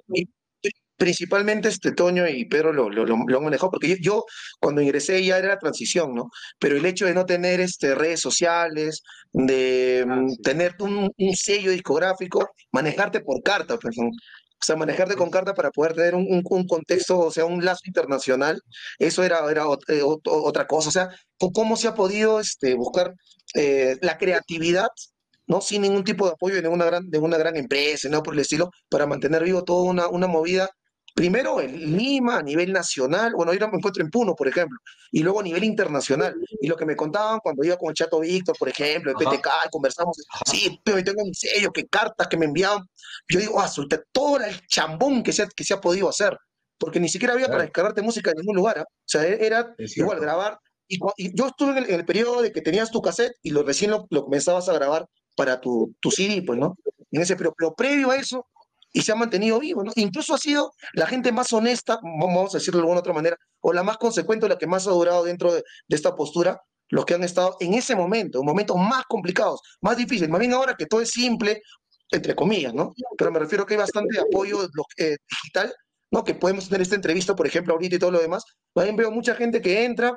Principalmente este Toño y Pedro lo, lo, lo, lo han manejado, porque yo, yo cuando ingresé ya era la transición, ¿no? Pero el hecho de no tener este, redes sociales, de ah, sí. tener un, un sello discográfico, manejarte por carta, pues, ¿no? O sea, manejarte con carta para poder tener un, un, un contexto, o sea, un lazo internacional, eso era, era ot, ot, otra cosa. O sea, ¿cómo se ha podido este, buscar eh, la creatividad, ¿no? Sin ningún tipo de apoyo de ninguna gran, de una gran empresa, ¿no? Por el estilo, para mantener vivo toda una, una movida. Primero en Lima, a nivel nacional, bueno, yo me encuentro en Puno, por ejemplo, y luego a nivel internacional. Y lo que me contaban cuando iba con el Chato Víctor, por ejemplo, de P T K, y conversamos, sí, pero yo tengo mi sello, qué cartas que me enviaban. Yo digo, ah, suelta todo el chambón que se, ha, que se ha podido hacer, porque ni siquiera había claro. para descargarte música en ningún lugar, ¿eh? O sea, era igual grabar. Y, y yo estuve en el, en el periodo de que tenías tu cassette y lo, recién lo, lo comenzabas a grabar para tu, tu C D, pues, ¿no? En ese, pero, pero previo a eso, y se ha mantenido vivo, ¿no? Incluso ha sido la gente más honesta, vamos a decirlo de alguna otra manera, o la más consecuente, la que más ha durado dentro de, de esta postura, los que han estado en ese momento, en momentos más complicados, más difíciles, más bien ahora que todo es simple, entre comillas, ¿no? Pero me refiero que hay bastante apoyo lo- eh, digital, ¿no? Que podemos tener esta entrevista, por ejemplo, ahorita y todo lo demás. También veo mucha gente que entra,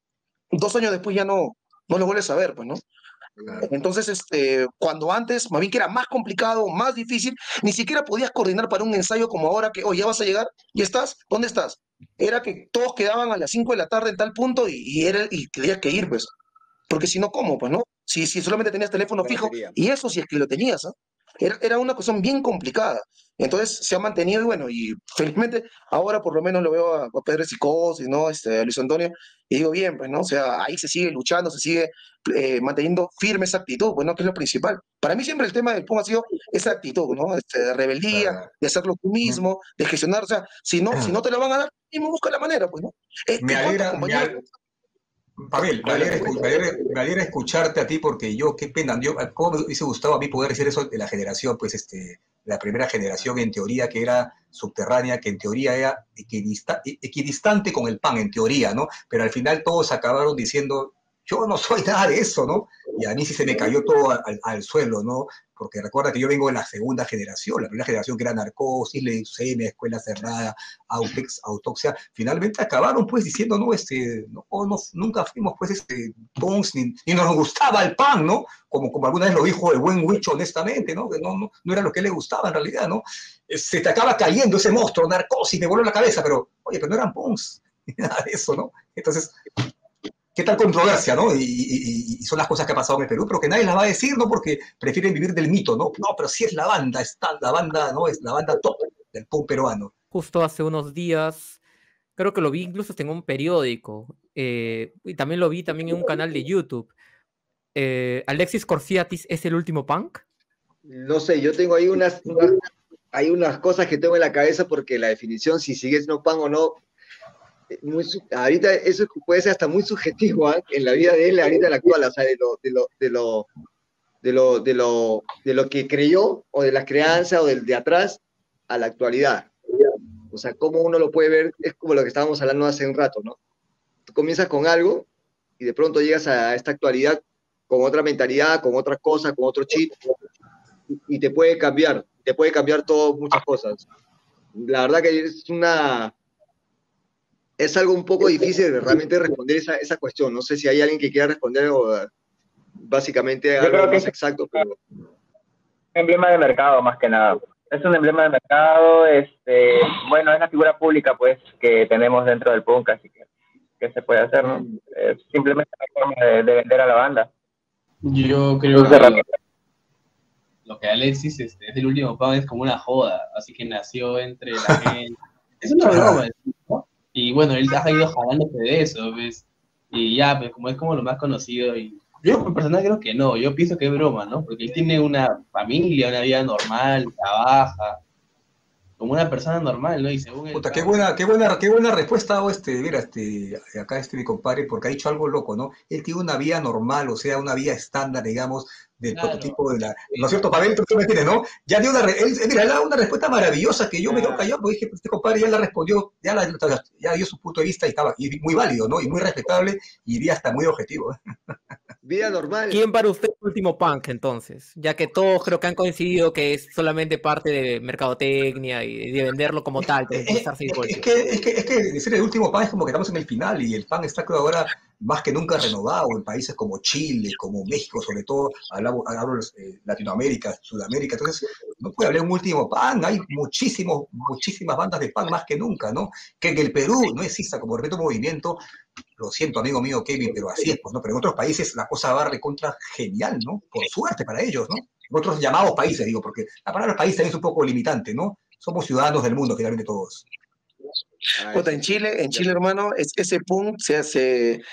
dos años después ya no, no lo vuelves a ver, pues, ¿no? Claro. Entonces, este, cuando antes, más bien que era más complicado, más difícil, ni siquiera podías coordinar para un ensayo como ahora que, oye, ya vas a llegar, ¿y estás? ¿Dónde estás? Era que todos quedaban a las cinco de la tarde en tal punto y, y, era, y tenías que ir, pues. Porque si no, ¿cómo? Pues, ¿no? Si, si solamente tenías teléfono fijo, y eso si es que lo tenías, ¿ah? Era, era una cuestión bien complicada. Entonces se ha mantenido y bueno, y felizmente ahora por lo menos lo veo a, a Pedro Psicosis, ¿no? Este, a Luis Antonio, y digo bien, pues, ¿no? O sea, ahí se sigue luchando, se sigue eh, manteniendo firme esa actitud, pues, ¿no? Que es lo principal. Para mí siempre el tema del Puma ha sido esa actitud, ¿no? Este, de rebeldía, Claro. de hacerlo tú Mm. mismo, de gestionar, o sea, si no, si no te lo van a dar, mismo busca la manera, pues, ¿no? Eh, Me ¿en cuántos alegra, me, compañeros? al- Pavel, me alegra, escu- me alegra- me alegra escucharte a ti porque yo, qué pena, yo, cómo me hubiese gustado a mí poder decir eso de la generación, pues este, la primera generación en teoría que era subterránea, que en teoría era equidista- equidistante con el pan, en teoría, ¿no? Pero al final todos acabaron diciendo, yo no soy nada de eso, ¿no? Y a mí sí se me cayó todo al, al suelo, ¿no? Porque recuerda que yo vengo de la segunda generación, la primera generación que era narcosis, leucemia, escuela cerrada, autex, autopsia, finalmente acabaron pues diciendo, no, este, no, no nunca fuimos pues este, punks, ni, ni nos gustaba el pan, ¿no? Como, como alguna vez lo dijo el buen Huicho honestamente, ¿no? Que no, no, no era lo que le gustaba en realidad, ¿no? Eh, Se te acaba cayendo ese monstruo, narcosis, me voló la cabeza, pero, oye, pero no eran punks, ni nada de eso, ¿no? Entonces, qué tal controversia, ¿no? Y, y, y, son las cosas que ha pasado en el Perú, pero que nadie las va a decir, ¿no? Porque prefieren vivir del mito, ¿no? No, pero sí es la banda, está la banda, ¿no? Es la banda top del punk peruano. Justo hace unos días, creo que lo vi incluso hasta en un periódico, eh, y también lo vi también en un canal de YouTube. Eh, ¿Alexis Corsiatis es el último punk? No sé, yo tengo ahí unas, unas, hay unas cosas que tengo en la cabeza porque la definición, si sigue siendo pan o no, muy, ahorita eso puede ser hasta muy subjetivo, ¿eh? En la vida de él, ahorita en la actual, o sea, de lo, de lo, de lo, de lo, de lo, de lo que creyó, o de la crianza, o del de atrás, a la actualidad. O sea, cómo uno lo puede ver, es como lo que estábamos hablando hace un rato, ¿no? Tú comienzas con algo y de pronto llegas a esta actualidad con otra mentalidad, con otra cosa, con otro chip, y, y te puede cambiar, te puede cambiar todo, muchas cosas. La verdad que es una... Es algo un poco difícil de realmente responder esa, esa cuestión. No sé si hay alguien que quiera responder o básicamente Yo algo creo que más es exacto, pero... un emblema de mercado más que nada. Es un emblema de mercado, este, bueno, es la figura pública pues que tenemos dentro del punk, así que ¿qué se puede hacer, no? Es simplemente una forma de, de vender a la banda. Yo creo Sus que herramientas. lo que Alexis este, es el último pan es como una joda, así que nació entre la gente. Es una broma, ¿no? Y bueno, él ha ido jalándose de eso, ¿ves? Y ya, pues como es como lo más conocido. Y yo, por personal, creo que no. Yo pienso que es broma, ¿no? Porque él tiene una familia, una vida normal, trabaja, como una persona normal, ¿no? Y según él. Puta, qué buena, qué buena, qué buena respuesta ha dado este, mira, este, acá este mi compadre, porque ha dicho algo loco, ¿no? Él tiene una vía normal, o sea, una vía estándar, digamos, del Claro, prototipo de la, ¿no es cierto, Pavel? Tú me entiendes, ¿no? Ya dio una, re- él, mira, él ha dado una respuesta maravillosa que yo me quedo callado, porque dije, este compadre ya la respondió, ya, la, ya dio su punto de vista y estaba, y muy válido, ¿no? Y muy respetable, y iría hasta muy objetivo, ¿eh? Vida normal. ¿Quién para usted es el último punk entonces? Ya que todos creo que han coincidido que es solamente parte de mercadotecnia y de venderlo como tal, de Es, es- empezar seis es golpes. que, es, que, es que decir el último pan es como que estamos en el final y el pan está creo ahora más que nunca renovado en países como Chile, como México, sobre todo, hablamos, hablo eh, Latinoamérica, Sudamérica, entonces no puede haber un último pan, hay muchísimos, muchísimas bandas de pan más que nunca, ¿no? Que en el Perú no exista como repito movimiento, lo siento amigo mío Kevin, pero así es, pues, ¿no? Pero en otros países la cosa va recontra genial, ¿no? Por suerte para ellos, ¿no? En otros llamados países, digo, porque la palabra país también es un poco limitante, ¿no? Somos ciudadanos del mundo, finalmente todos. Ah, Puta, eso en sí, Chile, en de Chile, acuerdo. hermano, es, ese punk se hace,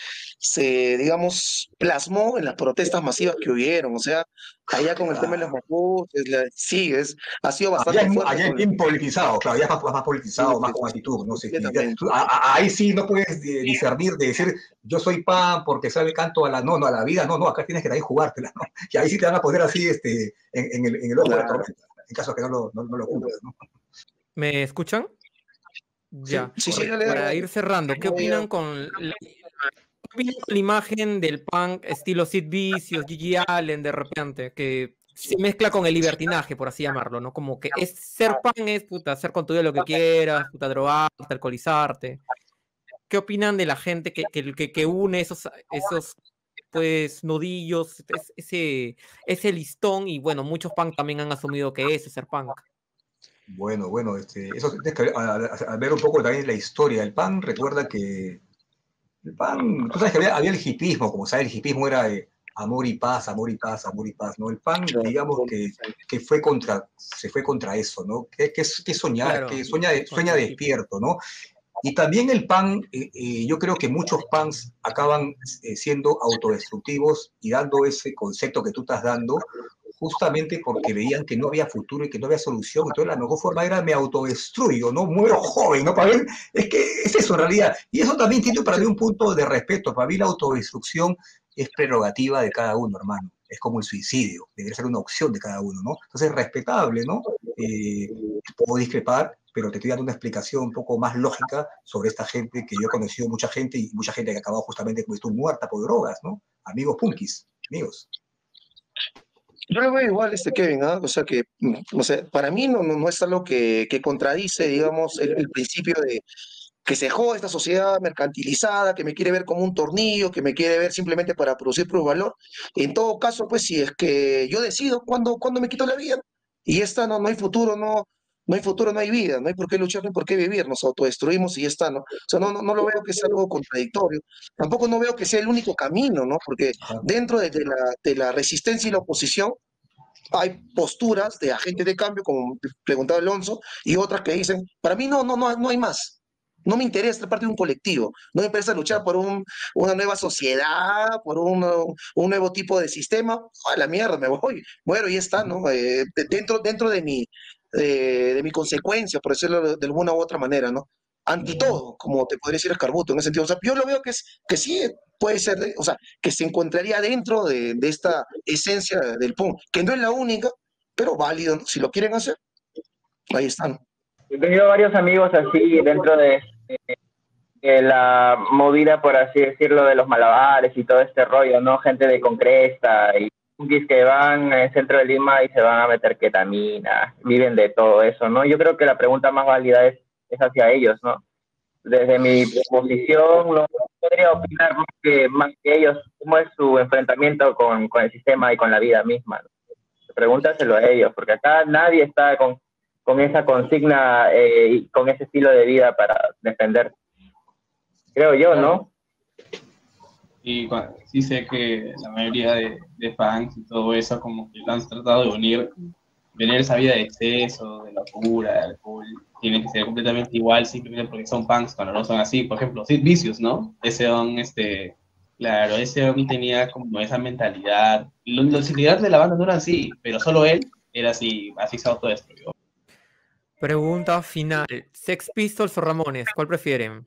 se, digamos, plasmó en las protestas masivas que hubieron. O sea, allá con el tema de los mapuches, la- sí, es, ha sido Allá bastante es, fuerte allá es con la- bien politizado, claro, ya es más, más politizado, más sí, con actitud, no sé. Y ya- completamente. tú- a- a- ahí sí no puedes eh, discernir de decir yo soy pan porque sabe canto a la no, no, a la vida, no, no, acá tienes que también jugártela, ¿no? Y ahí sí te van a poner así este, en, en el, en el ojo de la Claro. tormenta, en caso que no lo, no, no lo cumplas, ¿no? ¿Me escuchan? Sí, Ya. Sí, sí, correcto. dale, dale, Para dale. ir cerrando, ¿qué opinan con la, qué opinan con la imagen del punk estilo Sid Vicious, Gigi Allen, de repente, que se mezcla con el libertinaje, por así llamarlo, ¿no? Como que es ser punk es, puta, hacer con tu vida lo que quieras, puta, drogarte, alcoholizarte. ¿Qué opinan de la gente que, que, que, que une esos, esos pues, nudillos, es- ese, ese listón? Y bueno, muchos punk también han asumido que eso es ser punk. Bueno, bueno, este, eso tienes que a, a- a ver un poco también la historia. El pan, recuerda que el pan, tú sabes que había, había el hipismo, como sabes, el hipismo era de amor y paz, amor y paz, amor y paz, ¿no? El pan, digamos que, que fue contra, se fue contra eso, ¿no? Que, que, que soñar, Claro, que sueña, sueña contra el hippie. despierto, ¿no? Y también el pan, eh, eh, yo creo que muchos pans acaban eh, siendo autodestructivos y dando ese concepto que tú estás dando, justamente porque veían que no había futuro y que no había solución. Entonces la mejor forma era me autodestruyo, ¿no? Muero joven, ¿no? Para ver, es que es eso en realidad. Y eso también tiene para mí un punto de respeto. Para mí la autodestrucción es prerrogativa de cada uno, hermano. Es como el suicidio, debería ser una opción de cada uno, ¿no? Entonces, respetable, ¿no? Eh, puedo discrepar, pero te estoy dando una explicación un poco más lógica sobre esta gente que yo he conocido mucha gente y mucha gente que ha acabado justamente como tú muerta por drogas, ¿no? Amigos punkis, amigos. Yo lo veo igual, este Kevin, ¿ah? O sea que, mm, o sea, para mí no, no, no es algo que, que contradice, digamos, el, el principio de que se joda esta sociedad mercantilizada, que me quiere ver como un tornillo, que me quiere ver simplemente para producir valor. En todo caso, pues si es que yo decido cuándo, cuándo me quito la vida y ya está, no, no hay futuro, no, no hay futuro, no hay vida, no hay por qué luchar, no hay por qué vivir, nos autodestruimos y ya está, ¿no? O sea, no, no, no lo veo que sea algo contradictorio, tampoco no veo que sea el único camino, ¿no? Porque Ajá. dentro de, de la, de la resistencia y la oposición hay posturas de agentes de cambio, como preguntaba Alonso, y otras que dicen, para mí no, no, no, no hay más. No me interesa ser parte de un colectivo, no me interesa luchar por un, una nueva sociedad, por un, un nuevo tipo de sistema. A la mierda, me voy, muero y ya está, ¿no? Eh, dentro, dentro de mi, eh, de mi consecuencia, por decirlo de, de alguna u otra manera, ¿no? Anti todo, como te podría decir Escarbuto, en ese sentido. O sea, yo lo veo que, es, que sí puede ser, o sea, que se encontraría dentro de, de esta esencia del punk, que no es la única, pero válido, ¿no? Si lo quieren hacer, ahí están. He tenido varios amigos así dentro de, de- de la movida, por así decirlo, de los malabares y todo este rollo, ¿no? Gente de Concresta y punkis que van en el centro de Lima y se van a meter ketamina, viven de todo eso, ¿no? Yo creo que la pregunta más válida es, es hacia ellos, ¿no? Desde mi posición no podría opinar más que, más que ellos cómo es su enfrentamiento con, con el sistema y con la vida misma, ¿no? Pregúntaselo a ellos, porque acá nadie está con, con esa consigna eh, y con ese estilo de vida para defender, creo yo, ¿no? Y cua- sí sé que la mayoría de, de fans y todo eso como que lo han tratado de unir, tener esa vida de exceso, de locura, de alcohol, tiene que ser completamente igual simplemente porque son punks cuando no son así. Por ejemplo, Sid Vicious, ¿no? Ese don, este, claro, ese don tenía como esa mentalidad. Lo- Los integrantes de la banda no eran así, pero solo él era así, así se autodestruyó. Pregunta final. ¿Sex Pistols o Ramones? ¿Cuál prefieren?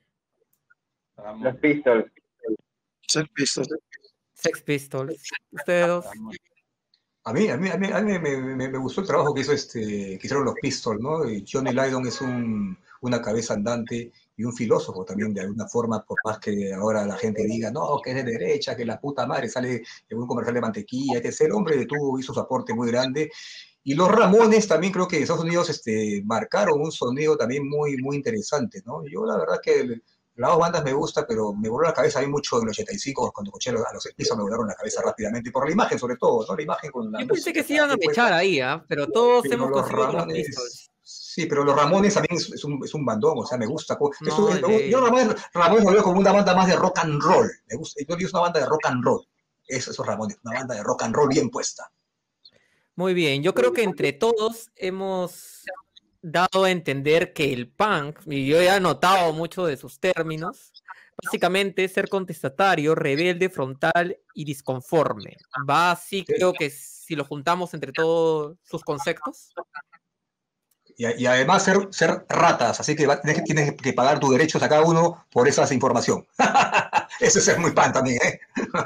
Los Pistols. Ser pistos. Sex Pistols. ¿Ustedes dos? A mí, a mí, a mí, a mí me, me, me gustó el trabajo que, hizo este, que hicieron los Pistols, ¿no? Y Johnny Lydon es un, una cabeza andante y un filósofo también, de alguna forma, por más que ahora la gente diga, no, que es de derecha, que la puta madre sale en un comercial de mantequilla, que el hombre tuvo, hizo su aporte muy grande. Y los Ramones también creo que en Estados Unidos este, marcaron un sonido también muy, muy interesante, ¿no? Yo la verdad que las dos bandas me gusta, pero me voló la cabeza a mí mucho en el ochenta y cinco, cuando escuché a los, a los Pistols me volaron la cabeza rápidamente, por la imagen sobre todo, ¿no? La imagen con la Yo pensé música que se iban a mechar ahí, ¿ah? Pero todos pero hemos los coincidido con los Ramones, Pistols. sí, pero los Ramones también es, es, un, es un bandón, o sea, me gusta. Es No, un- es- de yo ley. Ramones, Ramones lo veo como una banda más de rock and roll. Me gusta, yo digo es una banda de rock and roll. Eso, esos Ramones, una banda de rock and roll bien puesta. Muy bien, yo creo que entre todos hemos dado a entender que el punk, y yo he anotado mucho de sus términos, Básicamente, ser contestatario, rebelde, frontal y disconforme. Va así, creo que si lo juntamos entre todos sus conceptos. Y, y además ser, ser ratas, así que va, tienes, tienes que pagar tus derechos a cada uno por esa información. Eso es ser muy pan también, ¿eh?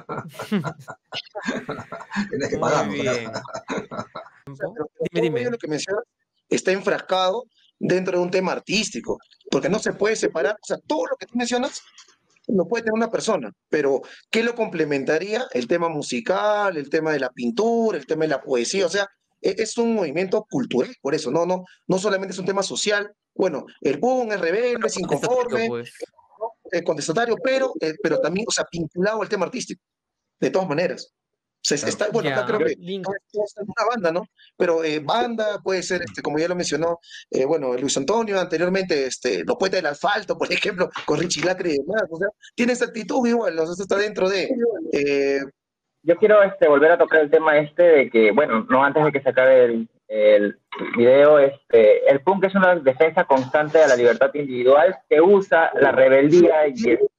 Tienes que pagarlo. Muy bien. O sea, pero Dime, dime. todo lo que mencionas está enfrascado dentro de un tema artístico, porque no se puede separar, o sea, todo lo que tú mencionas lo puede tener una persona, pero ¿qué lo complementaría? El tema musical, el tema de la pintura, el tema de la poesía, o sea, e- es un movimiento cultural, por eso, no, no, no solamente es un tema social. Bueno, el boom es rebelde, es Contestatario, inconforme, pues. eh, contestatario, pero, eh, pero también, o sea, vinculado al tema artístico, de todas maneras. O sea, es- Claro. está, bueno, acá Ya, creo que link. todo esto es una banda, ¿no? Pero eh, banda puede ser, este, como ya lo mencionó, eh, bueno, Luis Antonio anteriormente, este, Los Poetas del Asfalto, por ejemplo, con Richie Lacre y demás, o sea, tiene esa actitud igual, o sea, eso está dentro de... eh, Yo quiero este, volver a tocar el tema este de que, bueno, no antes de que se acabe el, el video, este, el punk es una defensa constante de la libertad individual que usa la rebeldía y el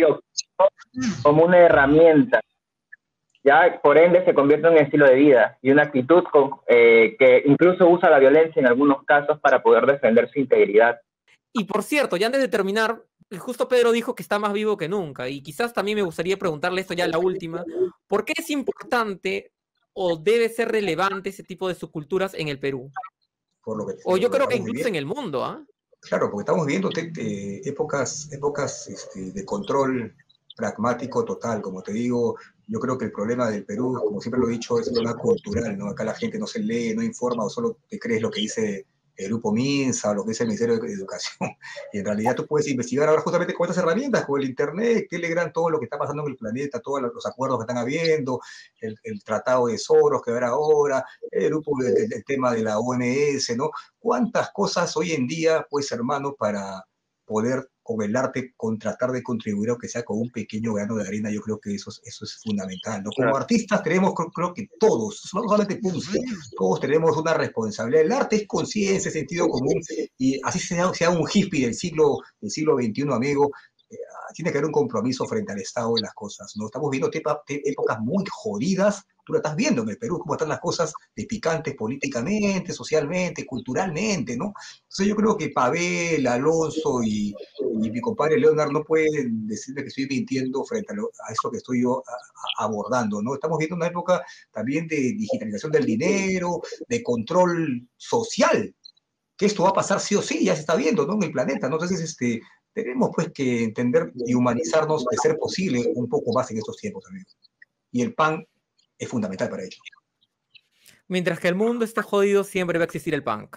como una herramienta. Ya, por ende, se convierte en un estilo de vida y una actitud con, eh, que incluso usa la violencia en algunos casos para poder defender su integridad. Y por cierto, ya antes de terminar, justo Pedro dijo que está más vivo que nunca, y quizás también me gustaría preguntarle esto ya la última, ¿por qué es importante o debe ser relevante ese tipo de subculturas en el Perú? Por lo que, O yo lo que creo que estamos incluso en viviendo. el mundo, ¿ah? Claro, porque estamos viviendo te- te- épocas, épocas este, de control pragmático total, como te digo. Yo creo que el problema del Perú, como siempre lo he dicho, es un problema cultural, ¿no? Acá la gente no se lee, no informa, o solo te crees lo que dice el grupo MINSA o lo que dice el Ministerio de Educación. Y en realidad tú puedes investigar ahora justamente con estas herramientas, con el Internet, Telegram, todo lo que está pasando en el planeta, todos los acuerdos que están habiendo, el, el tratado de Soros que habrá ahora, el grupo, el, el tema de la O M S, ¿no? ¿Cuántas cosas hoy en día, pues, hermano, para poder con el arte con tratar de contribuir, aunque sea con un pequeño grano de arena? Yo creo que eso es, eso es fundamental, ¿no? Como Claro. artistas tenemos, creo, creo que todos, no solamente Punce, todos tenemos una responsabilidad. El arte es conciencia, sentido común, y así sea, sea un hippie del siglo, del siglo veintiuno, amigo, eh, tiene que haber un compromiso frente al estado de las cosas, ¿no? Estamos viendo tepa- te- épocas muy jodidas. Tú lo estás viendo en el Perú, cómo están las cosas de picantes políticamente, socialmente, culturalmente, ¿no? Entonces yo creo que Pavel, Alonso y, y mi compadre Leonard no pueden decirme que estoy mintiendo frente a, lo, a eso que estoy yo a, a abordando, ¿no? Estamos viendo una época también de digitalización del dinero, de control social, que esto va a pasar sí o sí, ya se está viendo, ¿no? En el planeta, ¿no? Entonces, este, tenemos pues que entender y humanizarnos, de ser posible, un poco más en estos tiempos, amigos. Y el pan es fundamental para ello. Mientras que el mundo esté jodido, siempre va a existir el punk.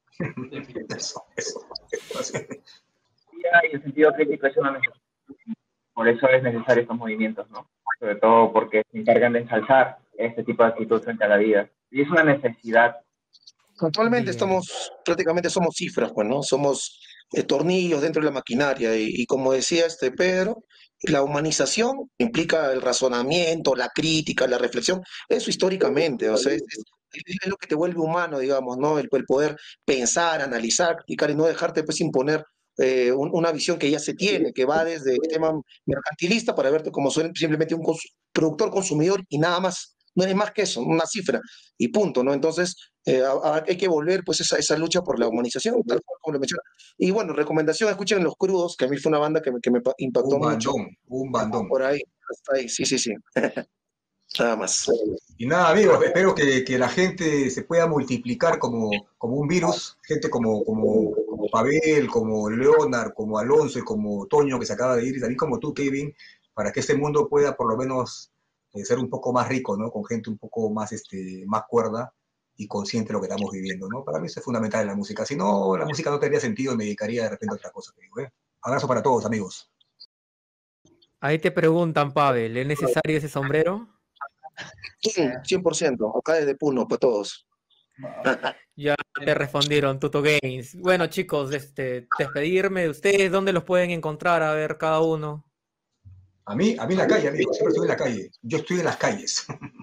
Eso, eso, eso. Y el sentido crítico es una necesidad. Por eso es necesario estos movimientos, ¿no? Sobre todo porque se encargan de ensalzar este tipo de actitud frente a la vida. Y es una necesidad. Actualmente Bien. estamos, prácticamente somos cifras, pues, ¿no? Somos eh, tornillos dentro de la maquinaria y, y como decía este Pedro, la humanización implica el razonamiento, la crítica, la reflexión, eso históricamente, o sea, es, es- es lo que te vuelve humano, digamos, ¿no? El, el poder pensar, analizar, criticar y no dejarte, pues, imponer eh, un- una visión que ya se tiene, que va desde el tema mercantilista para verte como soy simplemente un cons- productor consumidor y nada más. No eres más que eso, una cifra y punto, ¿no? Entonces, eh, a- a- hay que volver pues esa, esa lucha por la humanización, tal cual como lo menciona. Y bueno, recomendación, escuchen Los Crudos, que a mí fue una banda que me, que me pa- impactó Un mucho. bandón, un bandón. Por ahí, hasta ahí, sí, sí, sí. Nada más. Y nada, amigos, espero que, que la gente se pueda multiplicar como, como un virus, gente como, como, como Pavel, como Leonard, como Alonso y como Toño, que se acaba de ir, y también como tú, Kevin, para que este mundo pueda por lo menos eh, ser un poco más rico, ¿no? Con gente un poco más, este, más cuerda y consciente de lo que estamos viviendo, ¿no? Para mí eso es fundamental en la música. Si no, la música no tendría sentido y me dedicaría de repente a otra cosa, te digo, ¿eh? Abrazo para todos, amigos. Ahí te preguntan, Pavel, ¿es necesario ese sombrero? Sí, cien por ciento, acá desde Puno, para todos. Ya te respondieron, Tuto Games. Bueno, chicos, este, despedirme de ustedes, ¿dónde los pueden encontrar? A ver, cada uno. A mí, a mí en la calle, amigos, siempre estoy en la calle. Yo estoy en las calles.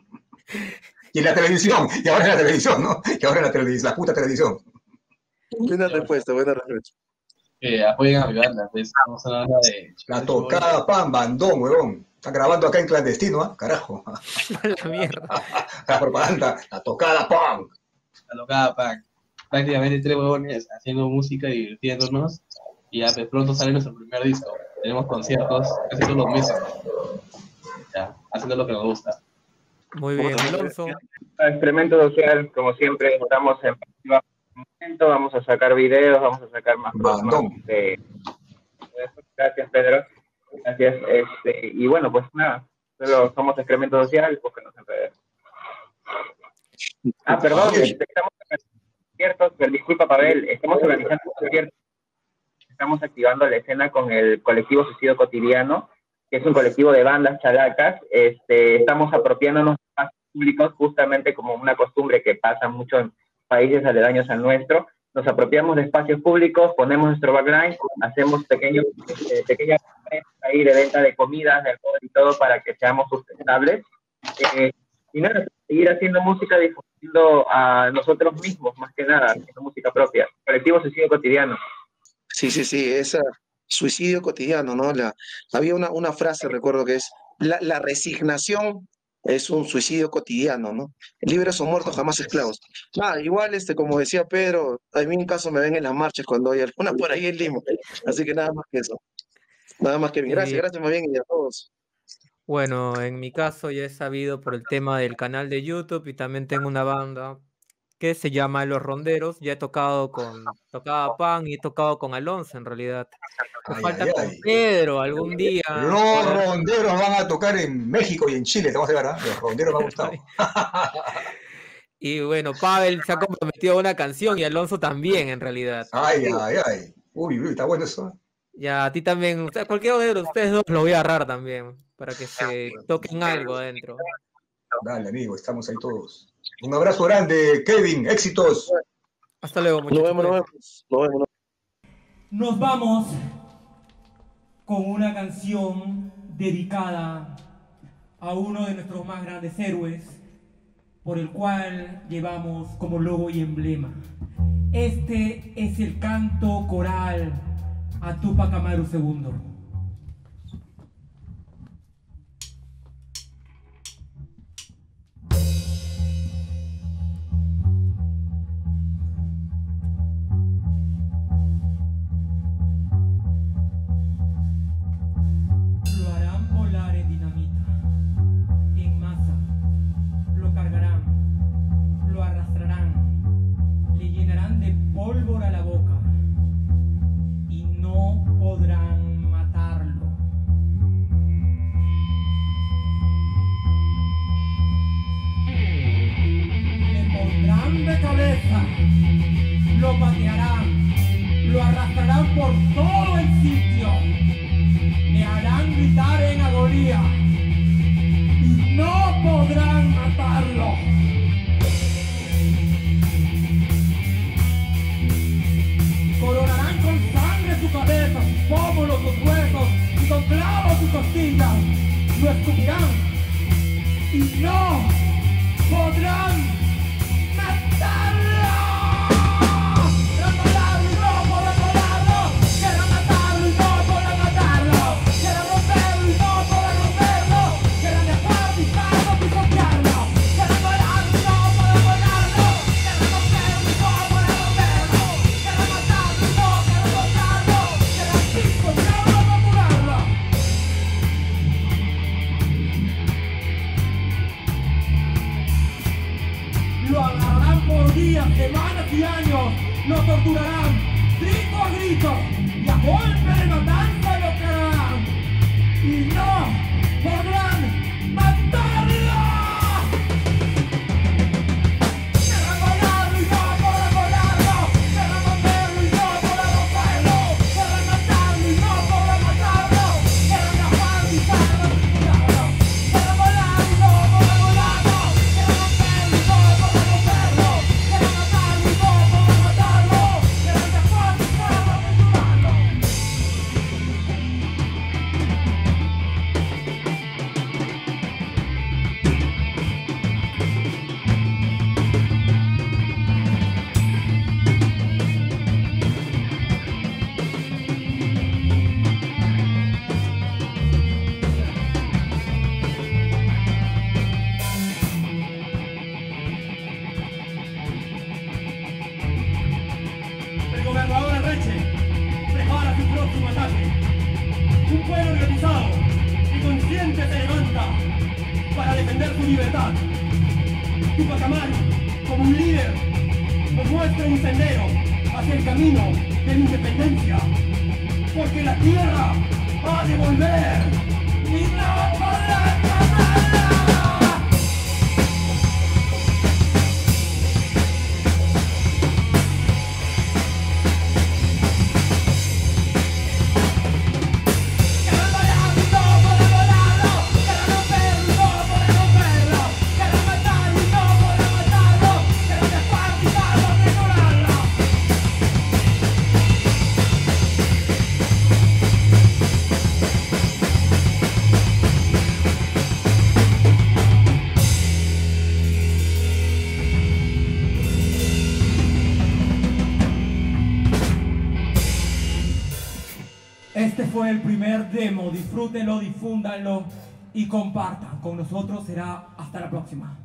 Y en la televisión, y ahora en la televisión, ¿no? Y ahora en la televisión, la puta televisión. Buena respuesta, buena respuesta. que apoyen a mi banda. Pues, estamos hablando de... La tocada pan, bandón, huevón. Está grabando acá en clandestino, ¿ah? Carajo. La mierda. La propaganda, la tocada pan. La tocada pan. Prácticamente tres huevones haciendo música y divirtiéndonos. Y ya pues, pronto sale nuestro primer disco. Tenemos conciertos casi todos los meses. Ya, haciendo lo que nos gusta. Muy bien, Alonso. Experimento social, como siempre, estamos en momento, vamos a sacar videos, vamos a sacar más cosas. De... Gracias, Pedro. Gracias. Este, y bueno, pues nada, solo somos Excremento Social, búsquenos en redes. Ah, perdón, estamos conciertos, pero disculpa, Pavel, estamos organizando conciertos. Estamos activando la escena con el colectivo Suicidio Cotidiano, que es un colectivo de bandas chalacas. Este, estamos apropiándonos de espacios públicos, justamente como una costumbre que pasa mucho en países aledaños al nuestro. Nos apropiamos de espacios públicos, ponemos nuestro backline, hacemos pequeños, eh, pequeñas ahí de venta de comidas, de alcohol y todo para que seamos sustentables. Eh, y nada, seguir haciendo música, difundiendo a nosotros mismos, más que nada, haciendo música propia. Colectivo Suicidio Cotidiano. Sí, sí, sí, esa suicidio cotidiano, ¿no? La, había una, una frase, recuerdo que es, la, la resignación es un suicidio cotidiano, ¿no? Libres o muertos, jamás esclavos. Ah, igual, este, como decía Pedro, a mí en caso me ven en las marchas cuando hay alguna por ahí en Lima, así que nada más que eso. Nada más que bien. Gracias, gracias más bien y a todos. Bueno, en mi caso ya he sabido por el tema del canal de YouTube y también tengo una banda que se llama Los Ronderos. Ya he tocado con tocaba Pan y he tocado con Alonso en realidad. Me Ay, falta ay, con ay. Pedro algún día. Los ronderos van a tocar en México y en Chile, te vamos a ver, ¿ah? Los ronderos me han gustado. Y bueno, Pavel se ha comprometido a una canción y Alonso también en realidad. Ay, ay, ay. Uy, uy, está bueno eso. Ya, a ti también, o sea, cualquiera de ustedes dos lo voy a agarrar también, para que se toquen algo adentro. Dale, amigo, estamos ahí todos. Un abrazo grande, Kevin, éxitos. Hasta luego, muchachos. Nos vemos, nos vemos. Nos vemos. Nos vamos con una canción dedicada a uno de nuestros más grandes héroes, por el cual llevamos como logo y emblema. Este es el canto coral a Túpac Amaru segundo. Lo harán volar en dinamita, en masa, lo cargarán, lo arrastrarán, le llenarán de pólvora la boca y no podrán matarlo. Le pondrán de cabeza, lo patearán, lo arrastrarán por todo el sitio, le harán gritar en agonía y no podrán matarlo. Coronarán con sangre su cabeza, sus pómulos, sus huesos, y con clavos sus costillas. Lo escupirán y no podrán matarlo. Quieran matarlo y no podrán matarlo. Quieran matarlo y no podrán matarlo. Quieran romperlo y no podrán romperlo. Quieran descuartizarlo y pisotearlo. Quieran matarlo y no podrán matarlo. Quieran romperlo y no podrán romperlo. Quieran matarlo y no podrán matarlo. Quieran pisotearlo y capturarlo. Lo agarrarán por días, semanas y años, lo torturarán, grito a grito, y a golpe de matanza lo quedarán, y no podrán matarlo. Quieran volarlo y no podrán volarlo, quieran romperlo y no podrán romperlo, quieran matarlo y no podrán matarlo, quieran descuartizarlo y pisotearlo, quieran volarlo y no podrán volarlo, quieran romperlo y no podrán romperlo, quieran matarlo y no podrán matarlo, quieran descuartizarlo y pisotearlo. gente se levanta para defender su libertad. Tupac Amaru, como un líder, nos muestra un sendero hacia el camino de la independencia. Porque la tierra ha de volver y no podrá cambiarla. Este fue el primer demo, disfrútenlo, difúndanlo y compartan. Con nosotros será hasta la próxima.